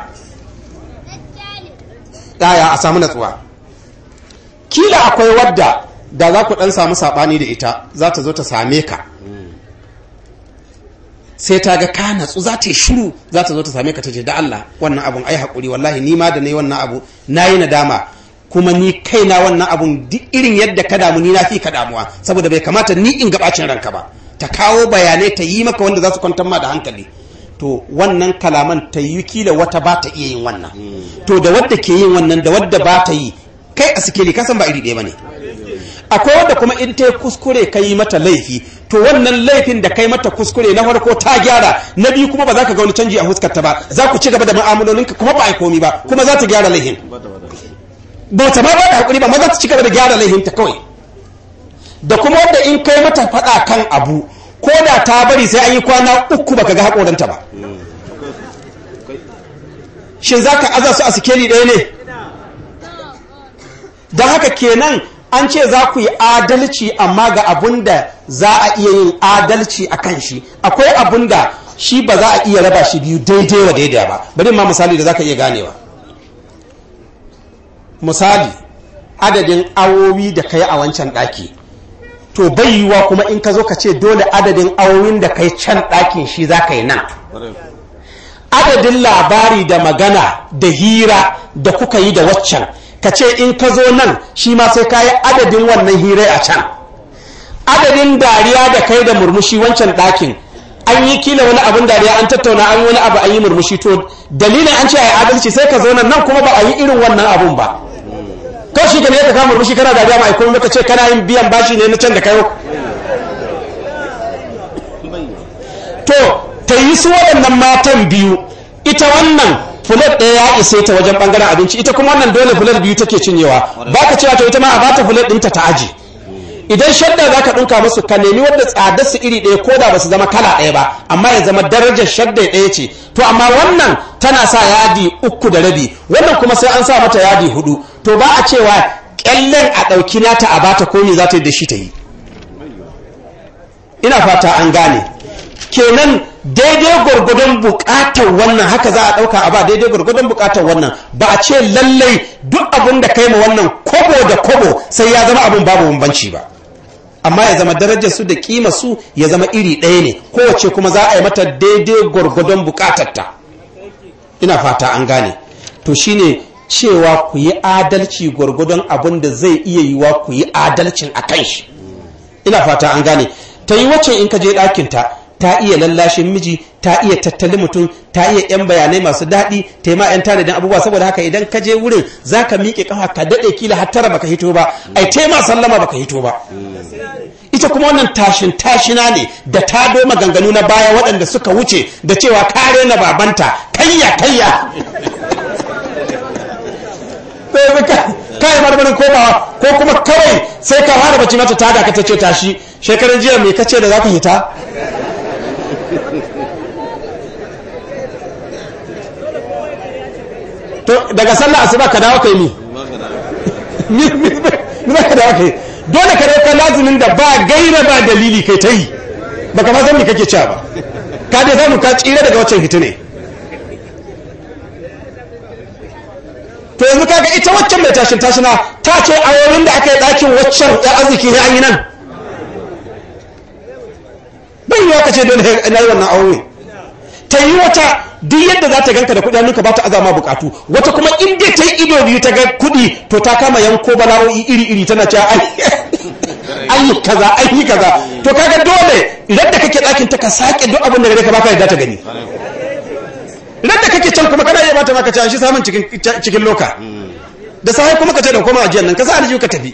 ɗaya a samu natsuwa kila akwai wadda da za ku ɗan samu saɓani da ita za ta zo ta same ka sai ta ga ka natsu za ta yi shiru za ta zo ta same ka ta ce da Allah wannan abun ai haƙuri wallahi ni ma da nayi wannan abu nayi nadama kuma ni kaina wannan abun duk irin yadda ka damu ni na fi ka damuwa saboda bai kamata ni in ga bacin ranka ba ta kawo bayanai ta yi maka wanda za su kwantar ma da hankali to wannan kalaman ta yi kila wata ba ta iya yin wannan to da wadda ke yin wannan da wadda ba ta yi kai a sikeli ka san ba iri ɗaya ba ne akwai wadda kuma in ta kuskure ka yi mata laifi to wannan laifin da kai mata kuskure na farko ta gyara na biyu kuma ba za ka ga wani canji a huskarta ba za ku ci gaba da mu'amalolinka kuma ba a komi ba kuma za ta gyara laifin ba ta ma ba da hakuri ba ma za ta ci gaba da gyara laifinta kawai da kuma wadda in kai mata faɗa kan abu ko da ta bari sai an yi kwana uku baka ga haƙoranta ba shin za ka aza su a sikeli ɗaya ne don haka kenan an ce za ku yi adalci amma ga abun da za a iya yin adalci a kan shi akwai abun da shi ba za a iya raba shi biyu daidai wa daidai ba bari ma misali da za ka iya ganewa misali adadin awowi da ka yi a wancan ɗaki to bai yiwuwa kuma in ka zo ka ce dole adadin awowin da ka yi can ɗakin shi za ka yi nan adadin labari da magana da hira da kuka yi da waccan ka ce in ka zo nan shi ma sai ka yi adadin wannan hirai a can adadin dariya da kai da murmushi wancan ɗakin an yi kila wani abin dariya an tattauna an yi wani abu an yi murmushi to dalilin an ce a yi adalci sai ka zo nan nan kuma ba a yi irin wannan abun ba kawai shi ka ne ka kama murmushi kana dariya ma kuma ka ce kana yin biyan bashi ne na can da kayo to ta yi su waɗannan matan biyu ita wannan fulat ɗaya ya isa ta wajen ɓangaren abinci ita kuma wannan dole fulat biyu take cinyewa ba ka cewa to ita ma a bata fulat ɗinta ta aji idan shadda za ka ɗinka musu ka nemi wadda tsadar su iri ɗaya ko da ba su zama kala ɗaya ba amma ya zama darajar shadda ɗaya ce to amma wannan tana sa yadi uku da rabi wannan kuma sai an sa mata yadi hudu to ba a cewa ƙyallen a ɗauki nata a bata ko me za ta yi da shi ta yi ina fata an gane kenan daidai gwargwadon bukatar wannan haka za a dauka a ba daidai gwargwadon bukatar wannan ba a ce lallai duk abin da kai ma wannan kobo da kobo sai ya zama abin babu bambanci ba amma ya zama darajar su da kima su ya zama iri ɗaya ne kowace kuma za a yi mata daidai gwargwadon bukatarta ina fata an gane to shine cewa ku yi adalci gwargwadon abin da zai iya yiwa ku yi adalcin a kan shi ina fata an gane ta yi wacce in ka je ɗakinta ta iya lallashin miji ta iya tattali mutum ta iya yan bayanai masu daɗi ta yi ma yan tanadin abubuwa saboda haka idan ka je wurin za ka miƙe ƙafa ka daɗe kila har tara baka hito ba ai ta ma sallama baka hito ba ita kuma wannan tashin tashina ne da ta do maganganu na baya waɗanda suka wuce da cewa kare na babanta kayya kayya kayan marmarin komawa ko kuma kawai sai ka fara bacci mata ta ka ta ce tashi shekaran jiya mai kace da za ka hita to daga sallah asuba ka dawo kai mi mi za ka dawo kai dole ka dauka lazimin da ba gaira ba dalili kai ta yi baka ma san me kake cewa ba ka dai samu ka tsira daga waccan hita ne to yanzu kaga ita waccan mai tashin tashina ta ce a wurin da aka yi ɗakin waccan ya arziki ne an yi nan bai yi waka ce dole na yi wannan aure ta yi wata duk yadda za ta ganka da kuɗi hannunka ba ta azama bukatu wata kuma in dai ta yi ido biyu ta ga kuɗi to ta kama yanko bala'o'i iri-iri tana cewa an yi kaza an yi kaza to kaga dole idan da kake ɗakin ta ka sake duk abin da gare ka baka yadda ta gani idan da kake can kuma kana iya bata maka ci shi samun cikin cikin loka da sai kuma ka ce da koma ajiyar nan ka sa aljihu ka tafi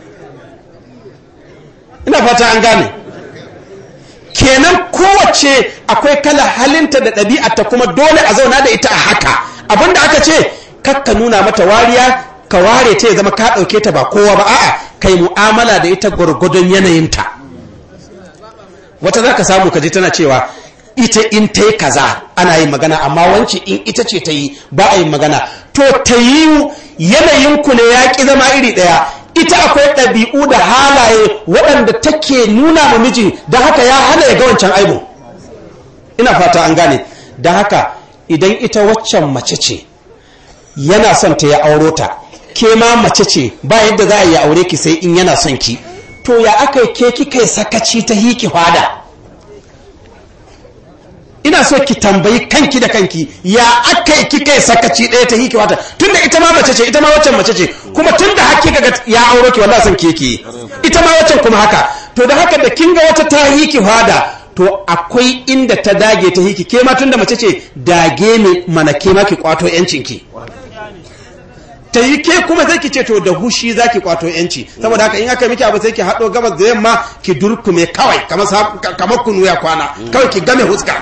ina fata an gane kenan kowace akwai kala halinta da ɗabi'arta kuma dole a zauna da ita a haka abinda aka ce kakka nuna mata wariya ka ware ta ya zama ka ɗauke ta ba kowa ba a'a kai mu'amala da ita gwargwadon yanayinta wata za ka samu ka je tana cewa ita in ta yi kaza ana yin magana amma wance in ita ce ta yi ba a yin magana to ta yi yanayinku ne ya ƙi zama iri ɗaya ita akwai ɗabi'u da halaye waɗanda take nuna ma miji don haka ya hana ya ga wancan aibu ina fata an gane don haka idan ita waccan mace ce yana son ta ya auro ta ke ma mace ce ba yadda za a yi aure ki sai in yana son ki to ya aka ke kika sakaci ta hiki fada ina so ki tambayi kanki da kanki ya aka ki kai sakaci ɗaya ta hiki wata tunda ita ma mace ce ita ma waccan mace ce kuma tunda hakki ga ya auro ki wallahi san keke ita ma waccan kuma haka to da haka da kin ga wata ta hiki fada to akwai inda ta dage ta hiki ke ma tunda mace ce dage ne mana ke ma ki kwato yancin ki ta yi ke kuma zai ki ce to da hushi za ki kwato yanci saboda haka in aka miki abu sai ki haɗo gabas da yamma ki durkume kawai kamar kunu ya kwana kawai ki game huska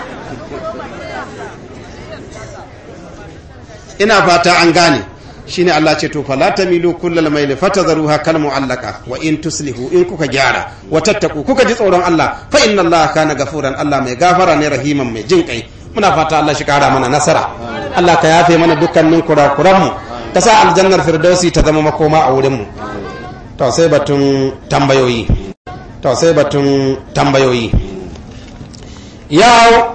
ina fata an gane shine Allah ce to fala tamilu kullal mayl fatadharuha kal mu'allaqa wa in tuslihu in kuka gyara wa tattaku kuka ji tsoron Allah fa inna Allah kana gafuran Allah mai gafara ne rahiman mai jin kai muna fata Allah shi kara mana nasara Allah ka yafe mana dukkanin kurakuran mu ka sa aljannar firdausi ta zama makoma a wurin mu to sai batun tambayoyi to sai batun tambayoyi yau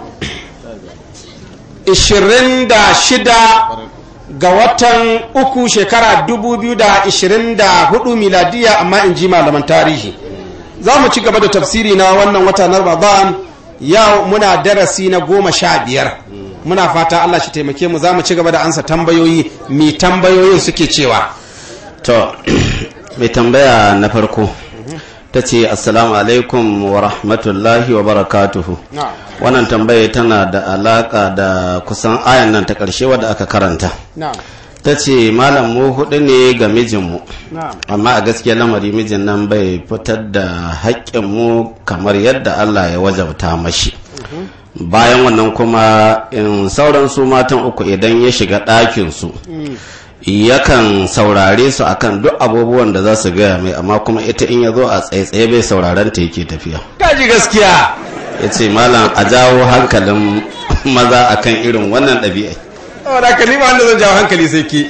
ishirin da shida ga watan uku shekara dubu biyu da ishirin da hudu miladiya amma in ji malaman tarihi za mu ci gaba da tafsiri na wannan wata na Ramadan yau muna darasi na goma sha biyar muna fata Allah shi taimake mu za mu ci gaba da ansa tambayoyi mai tambayoyin suke cewa to mai tambaya na farko ta ce assalamu alaikum wa rahmatullahi wa barakatuhu wannan tambaya tana da alaka da kusan ayan nan ta ƙarshe wadda aka karanta ta ce malam mu hudu ne ga mijinmu amma a gaskiya lamari mijin nan bai fitar da haƙƙinmu kamar yadda Allah ya wajabta mashi bayan wannan kuma in sauran su matan uku idan ya shiga ɗakinsu yakan saurare su akan duk abubuwan da za su gaya mai amma kuma ita in ya zo a tsaye-tsaye bai sauraren ta yake tafiya kaji gaskiya ya ce malam a jawo hankalin maza akan irin wannan ɗabi'a wadda ka nima wanda zan jawo hankali sai ki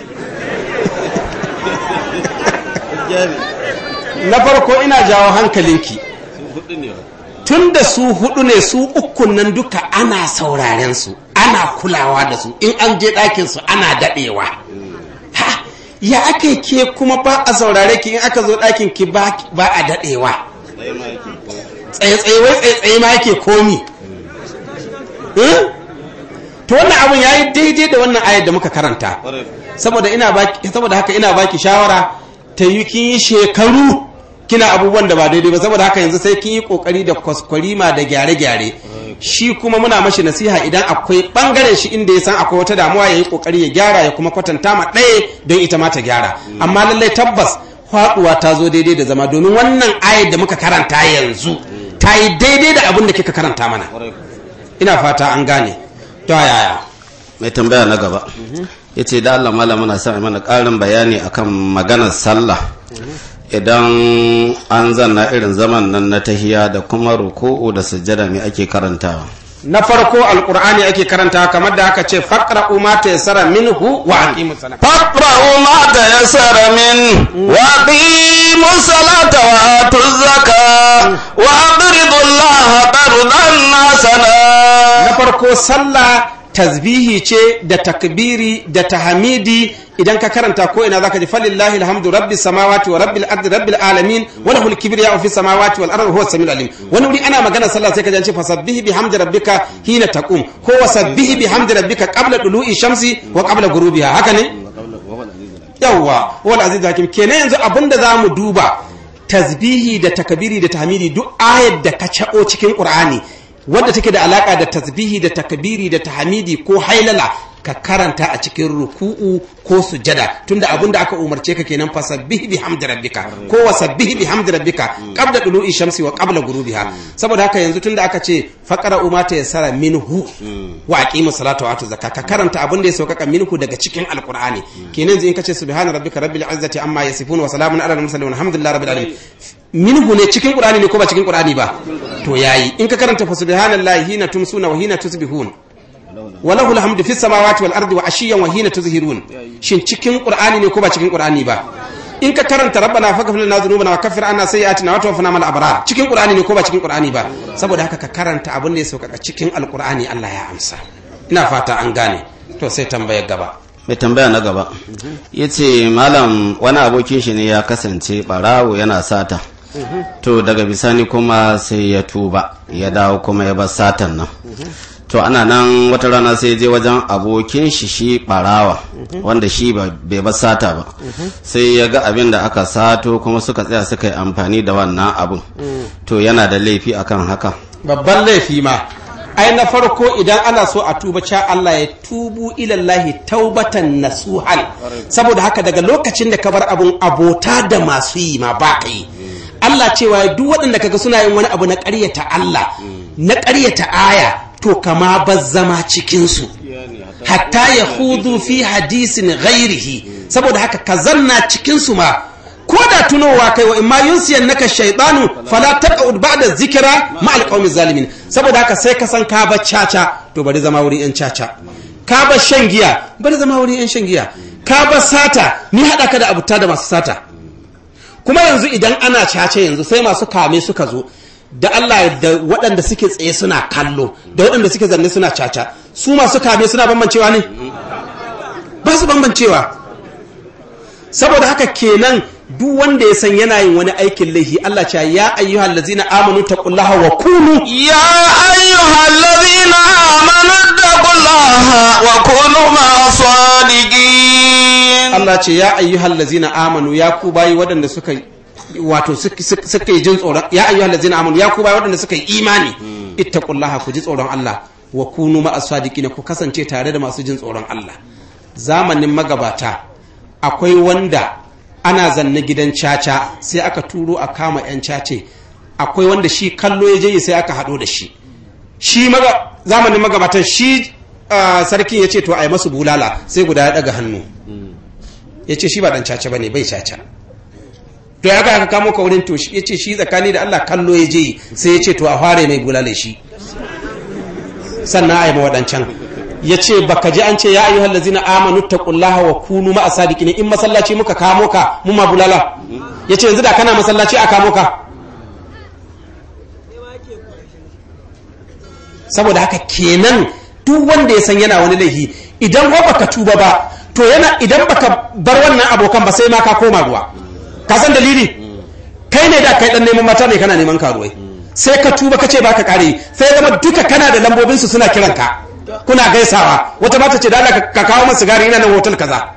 na farko ina jawo hankalinki tun da su hudu ne su ukun nan duka ana sauraren su ana kulawa da su in an je ɗakinsu ana daɗewa ya aka ke kuma ba a saurare ki in aka zo ɗakin ki ba a daɗewa tsaye-tsaye wai tsaye-tsaye ma yake komi to wannan abun ya yi daidai da wannan ayar da muka karanta saboda ina baki saboda haka ina baki shawara ta yi kin yi shekaru kina abubuwan da ba daidai ba saboda haka yanzu sai kin yi kokari da kwaskwarima da gyare-gyare shi kuma muna mashi nasiha idan akwai bangaren shi inda ya san akwai wata damuwa ya yi kokari ya gyara ya kuma kwatanta ma ɗaya don ita ma ta gyara amma lallai tabbas faɗuwa ta zo daidai da zama domin wannan ayar da muka karanta yanzu ta yi daidai da abin da kika karanta mana ina fata an gane to yaya mai tambaya na gaba ya ce da Allah malam muna sa mana ƙarin bayani akan maganar sallah idan an zanna irin zaman nan na tahiya da kuma ruku'u da sujjada me ake karantawa na farko alqur'ani ake karantawa kamar da aka ce faqra'u ma tayassara minhu wa aqimus salata faqra'u ma tayassara min wa aqimus salata wa atuz zakata wa aqridu allaha qardan hasana na farko sallah tasbihi ce da takbiri da tahmidi idan ka karanta ko ina zaka ji falillahi alhamdu rabbis samawati wa rabbil ardi rabbil alamin wa lahul kibriya fi samawati wal ardi huwas samiul alim wani wuri ana magana sallah sai ka ji an ce fasabbihi bihamdi rabbika hina taqum ko wasabbihi bihamdi rabbika qabla dulu'i shamsi wa qabla ghurubiha haka ne yawa wal aziz hakim kenan yanzu abinda zamu duba tasbihi da takbiri da tahmidi duk ayat da ka cabo cikin qur'ani wadda take da alaka da tasbihi da takbiri da tahmidi ko hailala ka karanta a cikin ruku'u ko sujada tunda abinda aka umarce ka kenan fasabbih bihamdi rabbika ko wasabbih bihamdi rabbika qabla dulu'i shamsi wa qabla ghurubiha saboda haka yanzu tunda aka ce faqara umata yasara minhu wa aqimu salata wa atu zakata ka karanta abinda ya saukaka minhu daga cikin alqur'ani kenan zai kace subhana rabbika rabbil izzati amma yasifun wa salamun ala al mursalin walhamdulillahi rabbil alamin minhu ne cikin qur'ani ne ko ba cikin qur'ani ba to yayi in ka karanta fa subhanallahi hina tumsuna wa hina tusbihun walahu alhamdu fis samawati wal ardi wa ashiyan wa hina tuzhirun shin cikin qur'ani ne ko ba cikin qur'ani ba in ka karanta rabbana faghfir lana dhunubana wa kaffir anna sayyi'atina wa tawaffana ma'al abrar cikin qur'ani ne ko ba cikin qur'ani ba saboda haka ka karanta abin da ya sauka cikin alqur'ani Allah ya amsa ina fata an gane to sai tambayar gaba mai tambaya na gaba yace malam wani abokin shi ne ya kasance barawo yana sata to daga bisani kuma sai ya tuba ya dawo kuma ya bar satan nan to ana nan wata rana sai je wajen abokin shi shi barawa wanda shi bai ba sata ba sai ya ga abin da aka sato kuma suka tsaya suka yi amfani da wannan abin to yana da laifi akan haka babban laifi ma ai na farko idan ana so a tuba cha Allah ya tubu ilallahi taubatan nasuhan saboda haka daga lokacin da ka bar abun abota da masu yi ma ba kai Allah cewa duk waɗanda kaga suna yin wani abu na ƙaryata Allah na ƙaryata aya to kama ba zama cikinsu hatta ya hudu fi hadisin ghairihi saboda haka ka zanna cikinsu ma ko da tunowa kai wa imma yunsiyan naka shaytanu fala taqud ba'da zikra ma alqawmi zalimin saboda haka sai ka san ka ba caca to bari zama wurin yan caca ka ba shan giya bari zama wurin yan shan giya ka ba sata ni hada ka da abuta da masu sata kuma yanzu idan ana caca yanzu sai masu kame suka zo da Allah da waɗanda suke tsaye suna kallo da waɗanda suke zanne suna caca su masu kame suna bambancewa ne ba su bambancewa saboda haka kenan duk wanda ya san yana yin wani aikin laifi Allah ce ya ayyuhal ladzina amanu taqullaha wa kunu ya ayyuhal ladzina amanu taqullaha wa kunu ma'as sadiqin Allah ce ya ayyuhal ladzina amanu ya ku bayi waɗanda suka wato suka yi jin tsoron ya ayyuhal ladzina amanu ya ku bayi waɗanda suka yi imani ittaqullaha ku ji tsoron Allah wa kunu ma'as sadiqin ku kasance tare da masu jin tsoron Allah zamanin magabata akwai wanda ana zanne gidan caca sai aka turo a kama yan cace akwai wanda shi kallo ya je sai aka haɗo da shi shi maga zamanin magabatan shi sarkin ya ce to a yi masu bulala sai guda ya ɗaga hannu ya ce shi ba ɗan caca ba ne bai caca to ya ga aka kamo ka wurin to ya ce shi tsakani da Allah kallo ya je sai ya ce to a fara mai bulala shi sannan a yi mawaɗancan ya ce baka ji an ce ya ayyuhal lazina amanu taqullaha wa kunu ma'a sadiqin in masallaci muka kamo ka mu ma bulala ya ce yanzu da kana masallaci a kamo ka saboda haka kenan duk wanda ya san yana wani laifi idan ko baka tuba ba to yana idan baka bar wannan abokan ba sai ma ka koma ruwa ka san dalili kai ne da kai dan neman mata ne kana neman karuwai sai ka tuba kace baka kare sai zama duka kana da lambobin su suna kiranka kuna gaisawa wata mata ce da Allah ka kawo masa sigari ina nan hotel kaza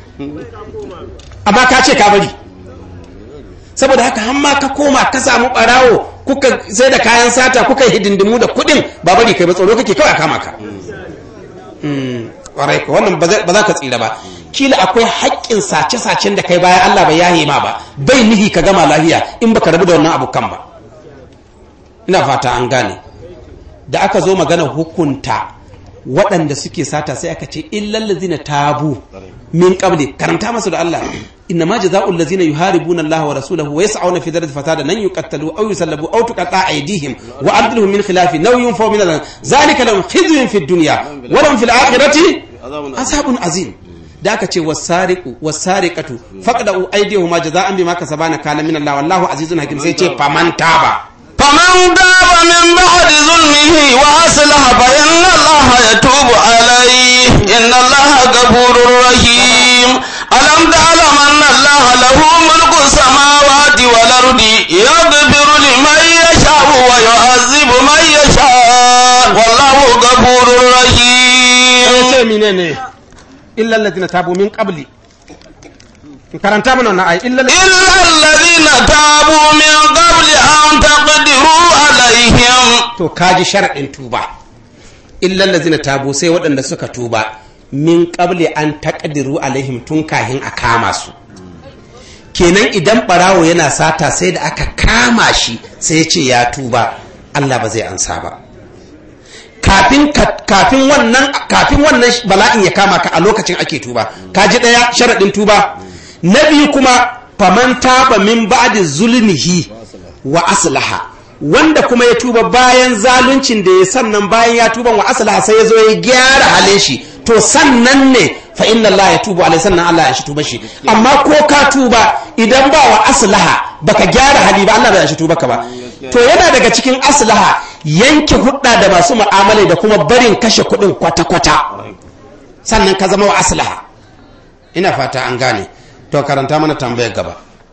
amma ka ce ka bari saboda haka har ma ka koma ka samu barawo kuka sai da kayan sata kuka yi hidindimu da kudin ba bari kai ba tsoro kake kawai kama ka mm warai ko wannan ba za ka tsira ba kila akwai haƙƙin sace-sacen da kai bayan Allah bai yahe ma ba bai nihi ka gama lafiya in baka rabu da wannan abukan ba ina fata an gane da aka zo magana hukunta waɗanda suke sata sai aka ce illal ladzina tabu min qabli karanta masu da Allah inna ma jazaa'ul ladzina yuharibuna Allah wa rasulahu wa yas'una fi dharri fasada nan yuqattalu aw yusallabu aw tuqatta aydihim wa arjuluhum min khilafi law yunfaw min al zalika lahum khizyun fid dunya wa lahum fil akhirati azabun azim da aka ce wasariqu wasariqatu faqadu aydihuma jazaa'an bima kasabana kana min Allah wallahu azizun hakim sai ce faman taba فمن تاب من بعد ظلمه وأصلح فإن الله يتوب عليه إن الله غفور رحيم ألم تعلم أن الله له ملك السماوات والأرض يغفر لمن يشاء ويعذب من يشاء والله غفور رحيم إلا الذين تابوا من قبل karanta mana wannan ayi illa alladhina tabu min qabli an taqdiru alaihim to kaji sharadin tuba illa alladhina tabu sai waɗanda suka tuba min qabli an taqdiru alaihim tun kahin a kama su kenan idan barawo yana sata sai da aka kama shi sai ya ce ya tuba Allah ba zai ansa ba kafin kafin wannan kafin wannan bala'in ya kama ka a lokacin ake tuba kaji daya sharadin tuba na biyu kuma faman taba min ba'di zulmihi wa aslaha wanda kuma ya tuba bayan zaluncin da ya sannan bayan ya tuba wa aslaha sai ya zo ya gyara halin shi to sannan ne fa inna Allah ya tubu alai sannan Allah ya shi tuba shi amma ko ka tuba idan ba wa aslaha baka gyara hali ba Allah bai shi tuba ka ba to yana daga cikin aslaha yanke hudda da masu mu'amala da kuma barin kashe kuɗin kwata-kwata sannan ka zama wa aslaha ina fata an gane to karanta mana tambayar gaba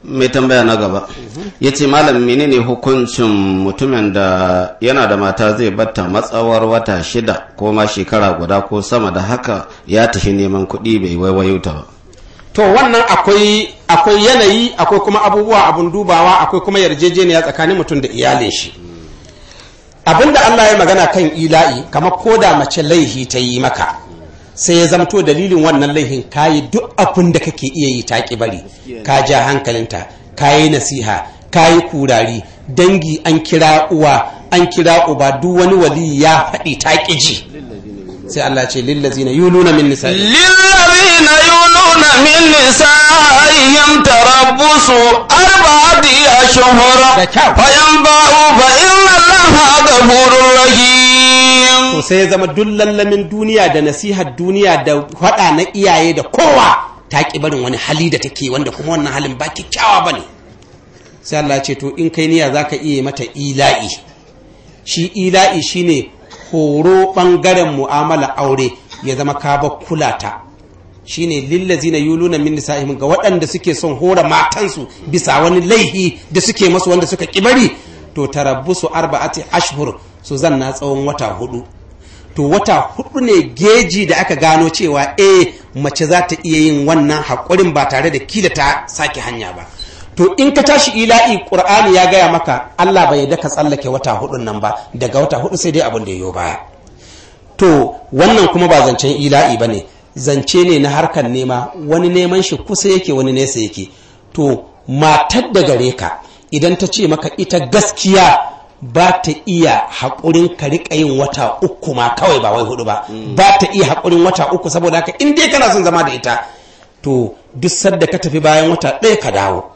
mai tambaya na gaba ya ce malam menene hukuncin mutumin da yana da mata zai batta matsawar wata shida ko ma shekara guda ko sama da haka ya tafi neman kuɗi bai waiwayo ta ba. To wannan akwai akwai yanayi akwai kuma abubuwa abun dubawa akwai kuma yarjejeniya tsakanin mutum da iyalin shi. Abinda Allah ya magana kan ila'i kamar koda mace laihi ta yi maka sai ya zamto dalilin wannan laihin kayi duk abin da kake iya yi ta ki bari ka ja hankalinta kayi nasiha kayi kurari dangi an kira uwa an kira uba duk wani wali ya faɗi ta ki ji sai Allah ce lillazina yuluna min nisa'i lillazina yuluna min nisa'ihim tarabbusu arba'ati ashhur fa yanba'u fa inna Allaha ghafurur rahim. To sai ya zama duk lallamin duniya da nasihar duniya da faɗa na iyaye da kowa ta ki barin wani hali da take wanda kuma wannan halin ba kyakkyawa bane. Sai Allah ce to in kai niyya zaka iya mata ila'i. Shi ila'i shine horo ɓangaren mu'amala aure ya zama ka ba kulata shine lillazina yuluna min nisa'ihim ga waɗanda suke son hora matansu bisa wani laihi da suke masu wanda suka kibari to tarabbusu arba'ati ashhur su zanna tsawon wata hudu to wata hudu ne geji da aka gano cewa eh mace za ta iya yin wannan haƙurin ba tare da kila ta sake hanya ba. To in ka tashi ila'i ƙur'ani ya gaya maka Allah bai yadda ka tsallake wata hudun nan ba daga wata hudu sai dai abin da yayo baya. To wannan kuma ba zancen ila'i bane zance ne na harkar nema wani neman shi kusa yake wani nesa yake. To matar da gare ka idan ta ce maka ita gaskiya ba ta iya haƙurin ka riƙa yin wata uku ma kawai ba wai hudu ba ba ta iya haƙurin wata uku saboda haka in dai kana son zama da ita to duk sadda ka tafi bayan wata ɗaya ka dawo.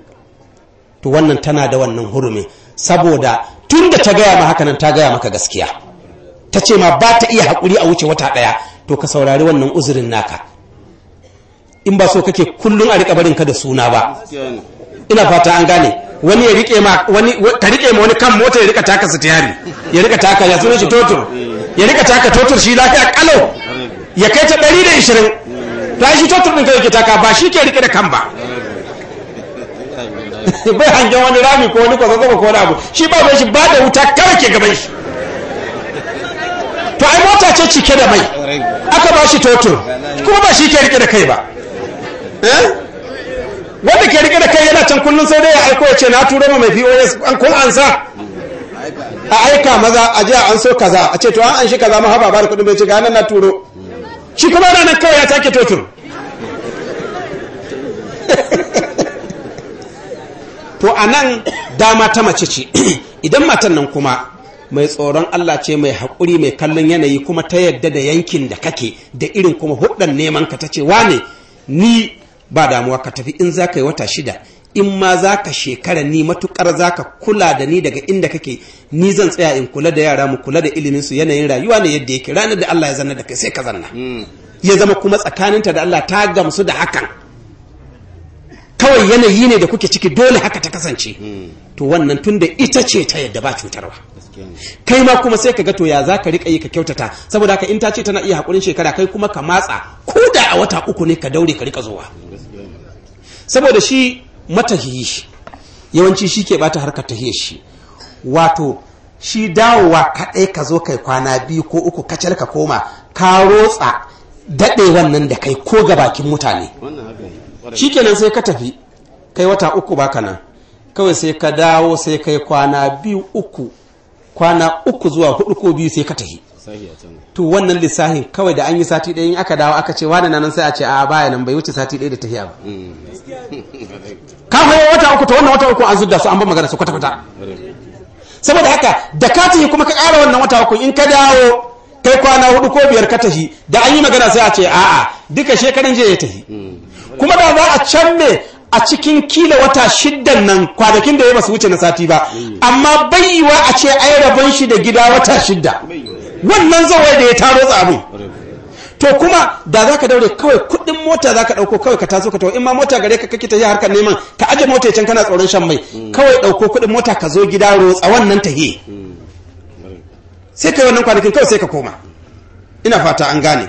To wannan tana da wannan hurumin saboda tun da ta gaya ma haka nan ta gaya maka gaskiya ta ce ma ba ta iya haƙuri a wuce wata ɗaya to ka saurari wannan uzurin naka in ba so kake kullum a riƙa barinka da suna ba. Ina fata an gane wani ya riƙe ma wani ka riƙe ma wani kan mota ya riƙa taka sitiyari ya riƙa taka ya sunan shi totur ya riƙa taka totur shi lafiya kalau ya kai ta ɗari da ishirin to shi totur ɗin ka yake taka ba shi ke riƙe da kan ba. Bai hangen wani rami ko wani kwazazzaba ko wani abu shi ba bai shi ba da wuta kawai ke gaban shi to ai mota ce cike da mai aka ba shi totur kuma ba shi ke rike da kai ba wanda ke rike da kai yana can kullum sai dai ya aiko ya ce na turo ma mai P O S an kun ansa a aika maza a je an so kaza a ce to an an shi kaza ma haba ba da kudin bai ce ga nan na turo shi kuma yana nan kawai ya take totur. To a nan dama ta mace ce idan matan nan kuma mai tsoron Allah ce mai haƙuri mai kallon yanayi kuma ta yadda da yankin da kake da irin kuma hudun neman ka ta ce wane ni ba damuwa ka tafi in za ka yi wata shida in ma za ka shekara ni matukar za ka kula da ni daga inda kake ni zan tsaya in kula da yara mu kula da ilimin su yanayin rayuwa ne yadda yake ranar da Allah ya zanna da kai sai ka zanna ya zama kuma tsakaninta da Allah ta gamsu da hakan kawai yanayi ne da kuke ciki dole haka ta kasance to wannan tunda ita ce ta yadda ba cutarwa kai ma kuma sai ka ga to ya za ka riƙa yi ka kyautata saboda haka in ta ce tana iya haƙurin shekara kai kuma ka matsa ko da a wata uku ne ka daure ka riƙa zuwa saboda shi matahiyi yawanci shi ke bata harkar tahiyar shi wato shi dawowa kaɗai ka zo kai kwana biyu ko uku kacal ka koma ka rotsa daɗe wannan da kai ko ga bakin mutane shi kenan sai ka tafi kai wata uku baka nan kawai sai ka dawo sai kai kwana biyu uku kwana uku zuwa hudu ko biyu sai ka tafi to wannan lissahin kawai da an yi sati ɗaya in aka dawo aka ce wani nan sai a ce a baya nan bai wuce sati ɗaya da tafiya ba ka hawa wata uku to wannan wata uku an zudda su an ba magana su kwata kwata saboda haka da ka tafi kuma ka ƙara wannan wata uku in ka dawo kai kwana hudu ko biyar ka tafi da an yi magana sai a ce a'a duka shekaran jiya ya tafi kuma da za a can me a cikin kila wata shiddan nan kwanakin da ya basu wuce na sati ba amma baiwa a ce ai rabon shi da gida wata shidda wannan zawai da ya taro tsabin to kuma da za ka daure kawai kudin mota za ka dauko kawai ka taso ka tawo in ma mota gare ka kake ta yi harkar neman ka aje mota can kana tsoron shan mai kawai dauko kudin mota ka zo gida rotsa wannan tahiye sai kai wannan kwanakin kawai sai ka koma ina fata an gane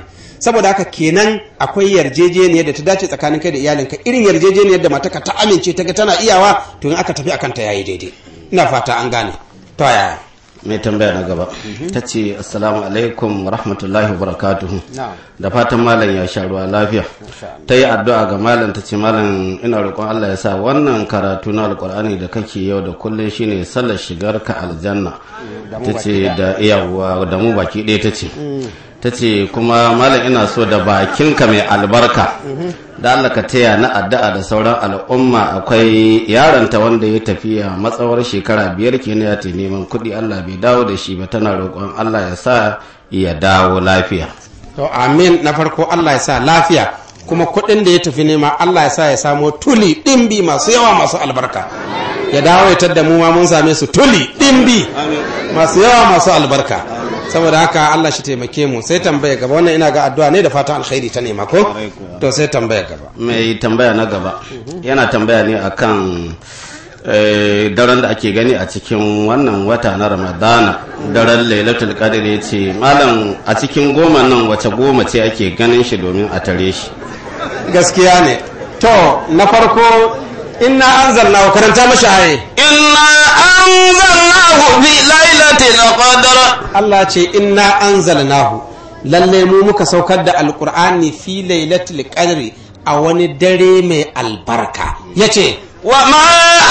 saboda haka kenan akwai yarjejeniyar da ta dace tsakanin kai da iyalinka irin yarjejeniyar da mataka ta amince ta ga tana iyawa to in aka tafi akan ta yayi daidai ina fata an gane to yaya mai tambaya na gaba ta ce assalamu alaikum wa rahmatullahi wa barakatuhu da fatan malam ya sha ruwa lafiya ta yi addu'a ga malam ta ce malam ina roƙon Allah ya sa wannan karatu na alƙur'ani da kake yau da kullum shine sallar shigar ka aljanna ta ce da iyawa da mu baki ɗaya ta ce ta ce kuma malam ina so da bakinka mai albarka da Allah ka taya na addu'a da sauran al'umma akwai yaronta wanda ya tafiya matsawar shekara biyar kenan ya ta neman kuɗi Allah bai dawo da shi ba tana roƙon Allah ya sa ya dawo lafiya to amin na farko Allah ya sa lafiya kuma kuɗin da ya tafi nema Allah ya sa ya samo tuli ɗimbi masu yawa masu albarka ya dawo ya tadda mu ma mun same su tuli ɗimbi masu yawa masu albarka saboda haka Allah shi taimake mu sai tambaya gaba wannan ina ga addu'a ne da fatan alkhairi ta nema ko to sai tambaya gaba mai tambaya na gaba yana tambaya ne akan daren da ake gani a cikin wannan wata na Ramadana daren Lailatul Qadr yace malam a cikin goma nan wace goma ce ake ganin shi domin a tare shi gaskiya ne to na farko inna anzalnahu karanta mashi aye inna anzalnahu fi lailatul qadr Allah ce inna anzalnahu lalle mu muka saukar da alqur'ani fi lailatul qadri a wani dare mai albarka yace wa ma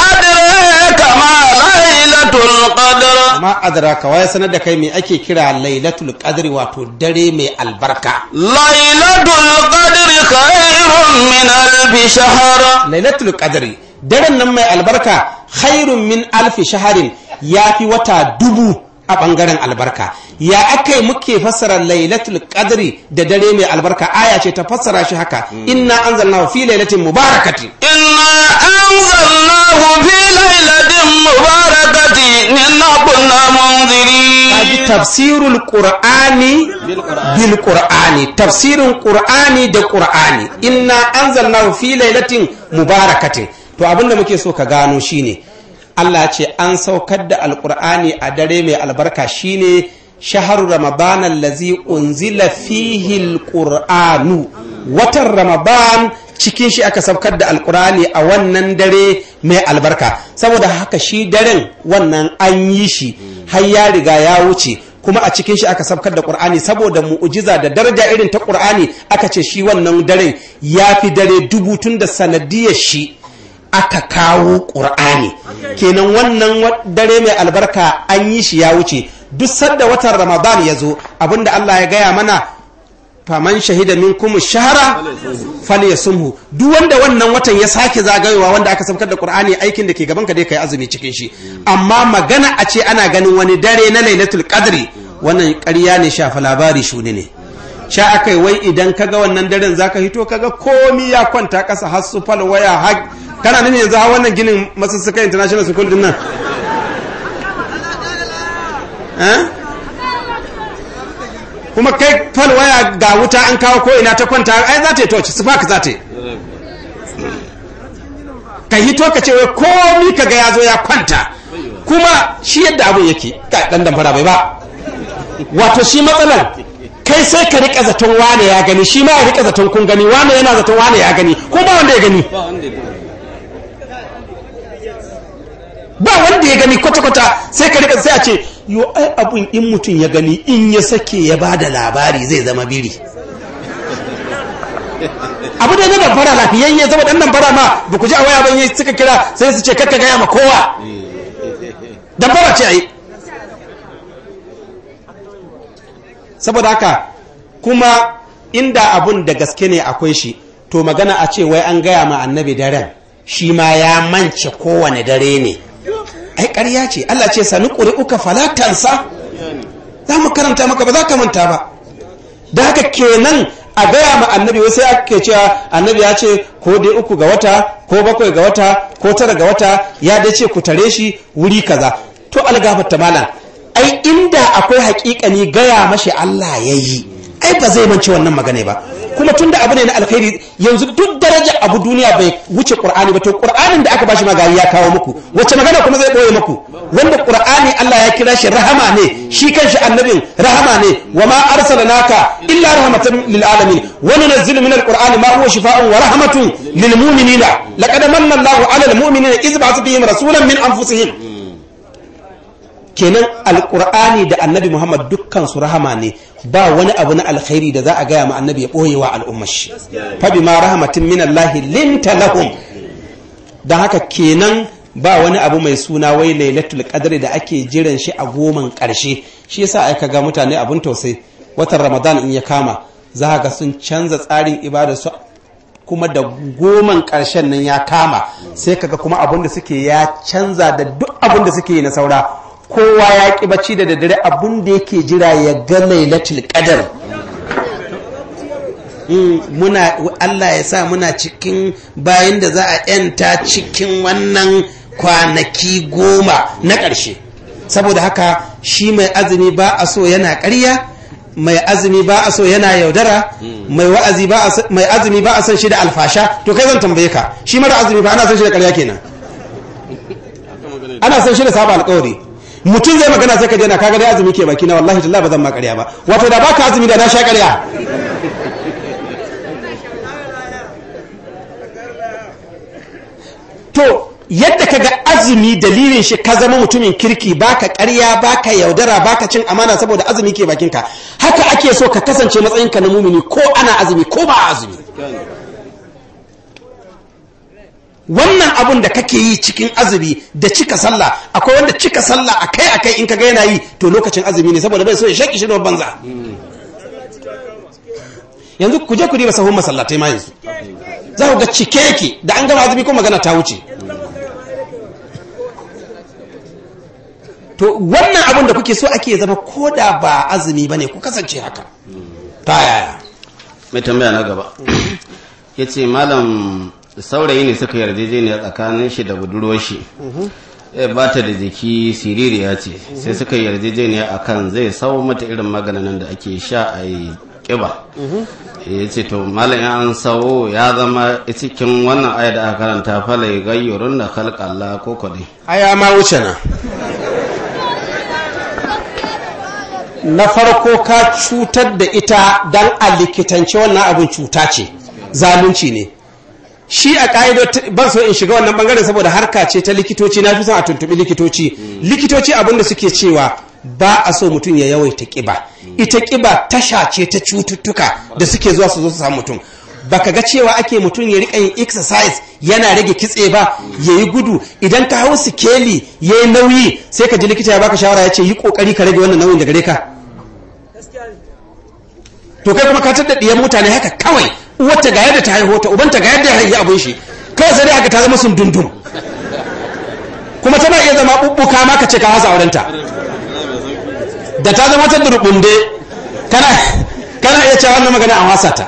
adraka ma lailatul qadr ma adraka wai sanar da kai me ake kira lailatul qadri wato dare mai albarka lailatul qadri khairun min alf shahr lailatul qadri daren nan mai albarka khairun min alf shahrin yafi wata dubu a bangaren albarka ya akai muke fassara lailatul qadri da dare mai albarka aya ce ta fassara shi haka inna anzalnahu fi lailatin mubarakatin inna anzalnahu fi lailatin mubarakatin inna kunna munzirin kaji tafsirul qur'ani bil qur'ani tafsirul qur'ani da qur'ani inna anzalnahu fi lailatin mubarakatin to abinda muke so ka gano shine Allah ce an saukar da alkur'ani a dare mai albarka shine shaharu ramadan allazi unzila fihi alqur'anu watan ramadan cikin shi aka saukar da alkur'ani a wannan dare mai albarka saboda haka shi daren wannan an yi shi har ya riga ya wuce kuma a cikin shi aka saukar da qur'ani saboda mu'jiza da daraja irin ta qur'ani aka ce shi wannan daren ya fi dare dubu tun da sanadiyar shi aka kawo ƙur'ani kenan wannan dare mai albarka an yi shi ya wuce duk sadda watan ramadan ya zo abinda Allah ya gaya mana faman shahida minkum shahara falyasumhu duk wanda wannan watan ya sake zagayowa wanda aka saukar da qur'ani aikin da ke gaban ka dai kai azumi cikin shi amma magana a ce ana ganin wani dare na lailatul qadri wannan ƙarya ne shafa labari shuni ne sha akai wai idan kaga wannan daren zaka hito kaga komi ya kwanta kasa har su fal waya har kana nufin yanzu ha wannan ginin masussuka international school din nan kuma kai fal waya ga wuta an kawo ko ina ta kwanta ai za ta yi toci su faka za ta yi ka hito ka ce wai komi kaga ya zo ya kwanta kuma shi yadda abin yake ka dan damfara bai ba wato shi matsalar kai sai ka rika zaton wane ya gani shi ma ya rika zaton kun gani wane yana zaton wane ya gani ko ba wanda ya gani ba wanda ya gani kwata-kwata sai ka rika sai a ce yo ai abun in mutum ya gani in ya sake ya ba da labari zai zama biri abu da na damfara lafiyayye zama dan damfara ma ba ku ji a waya ban yi suka kira sai su ce kakka gaya ma kowa damfara ce ai saboda haka kuma inda abun da gaske ne akwai shi to magana a ce wai an gaya ma annabi daren shi ma ya mance kowane dare ne ai ƙarya ce Allah ce sani ƙuri'uka falatansa za mu karanta maka ba za ka manta ba da haka kenan a gaya ma annabi wasu ake cewa annabi ya ce ko dai uku ga wata ko bakwai ga wata ko tara ga wata ya dai ce ku tare shi wuri kaza to algafarta malam ai inda akwai haƙiƙani gaya mashi Allah ya yi ai ba zai mance wannan magana ba kuma tunda abu ne na alkhairi yanzu duk daraja abu duniya bai wuce qur'ani ba to qur'anin da aka bashi magari ya kawo muku wacce magana kuma zai boye muku wanda qur'ani Allah ya kira shi rahama ne shi kanshi annabin rahama ne wa ma arsalnaka illa rahmatan lil alamin wa nunzilu min alqur'ani ma huwa shifaa'un wa rahmatun lil mu'minina laqad manna Allahu 'ala al mu'minina idh ba'atha fihim rasulan min anfusihim kenan alqur'ani da annabi Muhammad dukkan su rahama ne ba wani abu na alkhairi da za a gaya ma annabi ya boye wa al'ummar shi fa bima rahmatin min Allah linta lahum dan haka kenan ba wani abu mai suna wai lailatul qadri da ake jiran shi a goman karshe shi yasa aka ga mutane abun tausayi watan ramadan in ya kama za ga sun canza tsarin ibada su kuma da goman karshen nan ya kama sai kaga kuma abun da suke ya canza da duk abun da suke yi na saura kowa ya ƙi bacci da daddare abin da yake jira ya ga lailatul qadar muna Allah ya sa muna cikin bayan da za a yanta cikin wannan kwanaki goma na ƙarshe saboda haka shi mai azumi ba a so yana ƙarya mai azumi ba a so yana yaudara mai wa'azi ba mai azumi ba a son shi da alfasha to kai zan tambaye ka shi mara azumi ba ana son shi da ƙarya kenan ana son shi da saba alƙawari mutum zai magana sai ka je na kaga dai azumi ke baki na wallahi tallahi ba zan ma ƙarya ba wato da baka azumi da na sha ƙarya to yadda kaga azumi dalilin shi ka zama mutumin kirki baka ƙarya baka yaudara baka cin amana saboda azumi ke bakinka haka ake so ka kasance matsayinka na mumini ko ana azumi ko ba azumi wannan abun da kake yi cikin azumi da cika sallah akwai wanda cika sallah akai akai in kaga yana yi to lokacin azumi ne saboda bai so ya shaki shi da banza yanzu ku je ku diba sahun masallatai ma yanzu za ku ga cike yake da an gama azumi ko magana ta wuce to wannan abun da kuke so ake zama koda ba azumi bane ku kasance haka ta yaya mai tambaya na gaba yace malam saurayi ne suka yarjejeniya tsakanin shi da budurwar shi ba ta da jiki siririya ce sai suka yarjejeniya akan zai sau mata irin maganin da ake sha a yi kiba ya ce to malam an sau ya zama cikin wannan aya da aka karanta fala gayyurun da khalqalla ko kwadai aya ma wuce na na farko ka cutar da ita dan a likitance wannan abin cuta ce zalunci ne shi a ƙa'idar ban so in shiga wannan bangaren saboda harka ce ta likitoci na fi son a tuntuɓi likitoci likitoci abinda suke cewa ba a so mutum ya yawaita ƙiba ita ƙiba tasha ce ta cututtuka da suke zuwa su zo su samu mutum baka ga cewa ake mutum ya riƙa yin exercise yana rage kitse ba ya yi gudu idan ka hau sikeli ya yi nauyi sai ka ji likita ya baka shawara ya ce yi ƙoƙari ka rage wannan nauyin da gare ka to kai kuma ka tada ɗiyan mutane haka kawai uwarta ga yadda ta haihu ta ubanta ga yadda ya haihu abin shi kawai sai dai haka ta zama sun dundum kuma tana iya zama bubbuka ma ka ce ka hasa aurenta da ta zama ta durbunde kana kana iya cewa wannan magana a wasa ta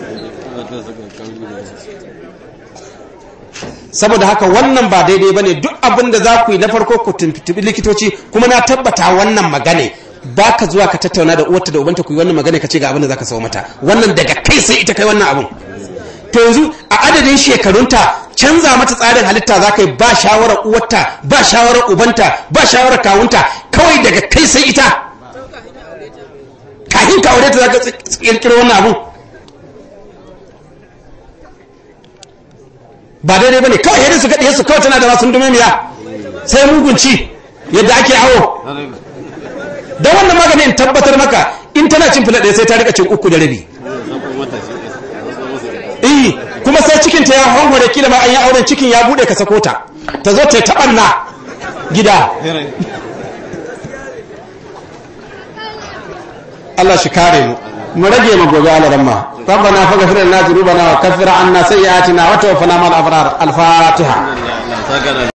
saboda haka wannan ba daidai bane duk abin da za ku yi na farko ku tuntubi likitoci kuma na tabbata wannan magana ba ka zuwa ka tattauna da uwarta da ubanta ku yi wannan magana ka ce ga abin da za ka sau mata wannan daga kai sai ita kai wannan abin to yanzu a adadin shekarunta canza mata tsarin halitta za ka yi ba shawarar uwarta ba shawarar ubanta ba shawarar kawunta kawai daga kai sai ita kahin ka aure ta za ka kirkiro wannan abin ba daidai ba ne kawai yadda su gaɗe su kawai tana da masu dumiya sai mugunci yadda ake awo da wannan maganin tabbatar maka in tana cin filaɗe sai ta rika cin uku da rabi eh kuma sai cikinta ya hanware kila ma an yi auren cikin ya bude ka sako ta ta zo ta taɓanna gida Allah shi kare mu mu rage mu gobe alaramma ربنا فاغفر لنا ذنوبنا وكفر عنا سيئاتنا وتوفنا مع الأبرار الفاتحة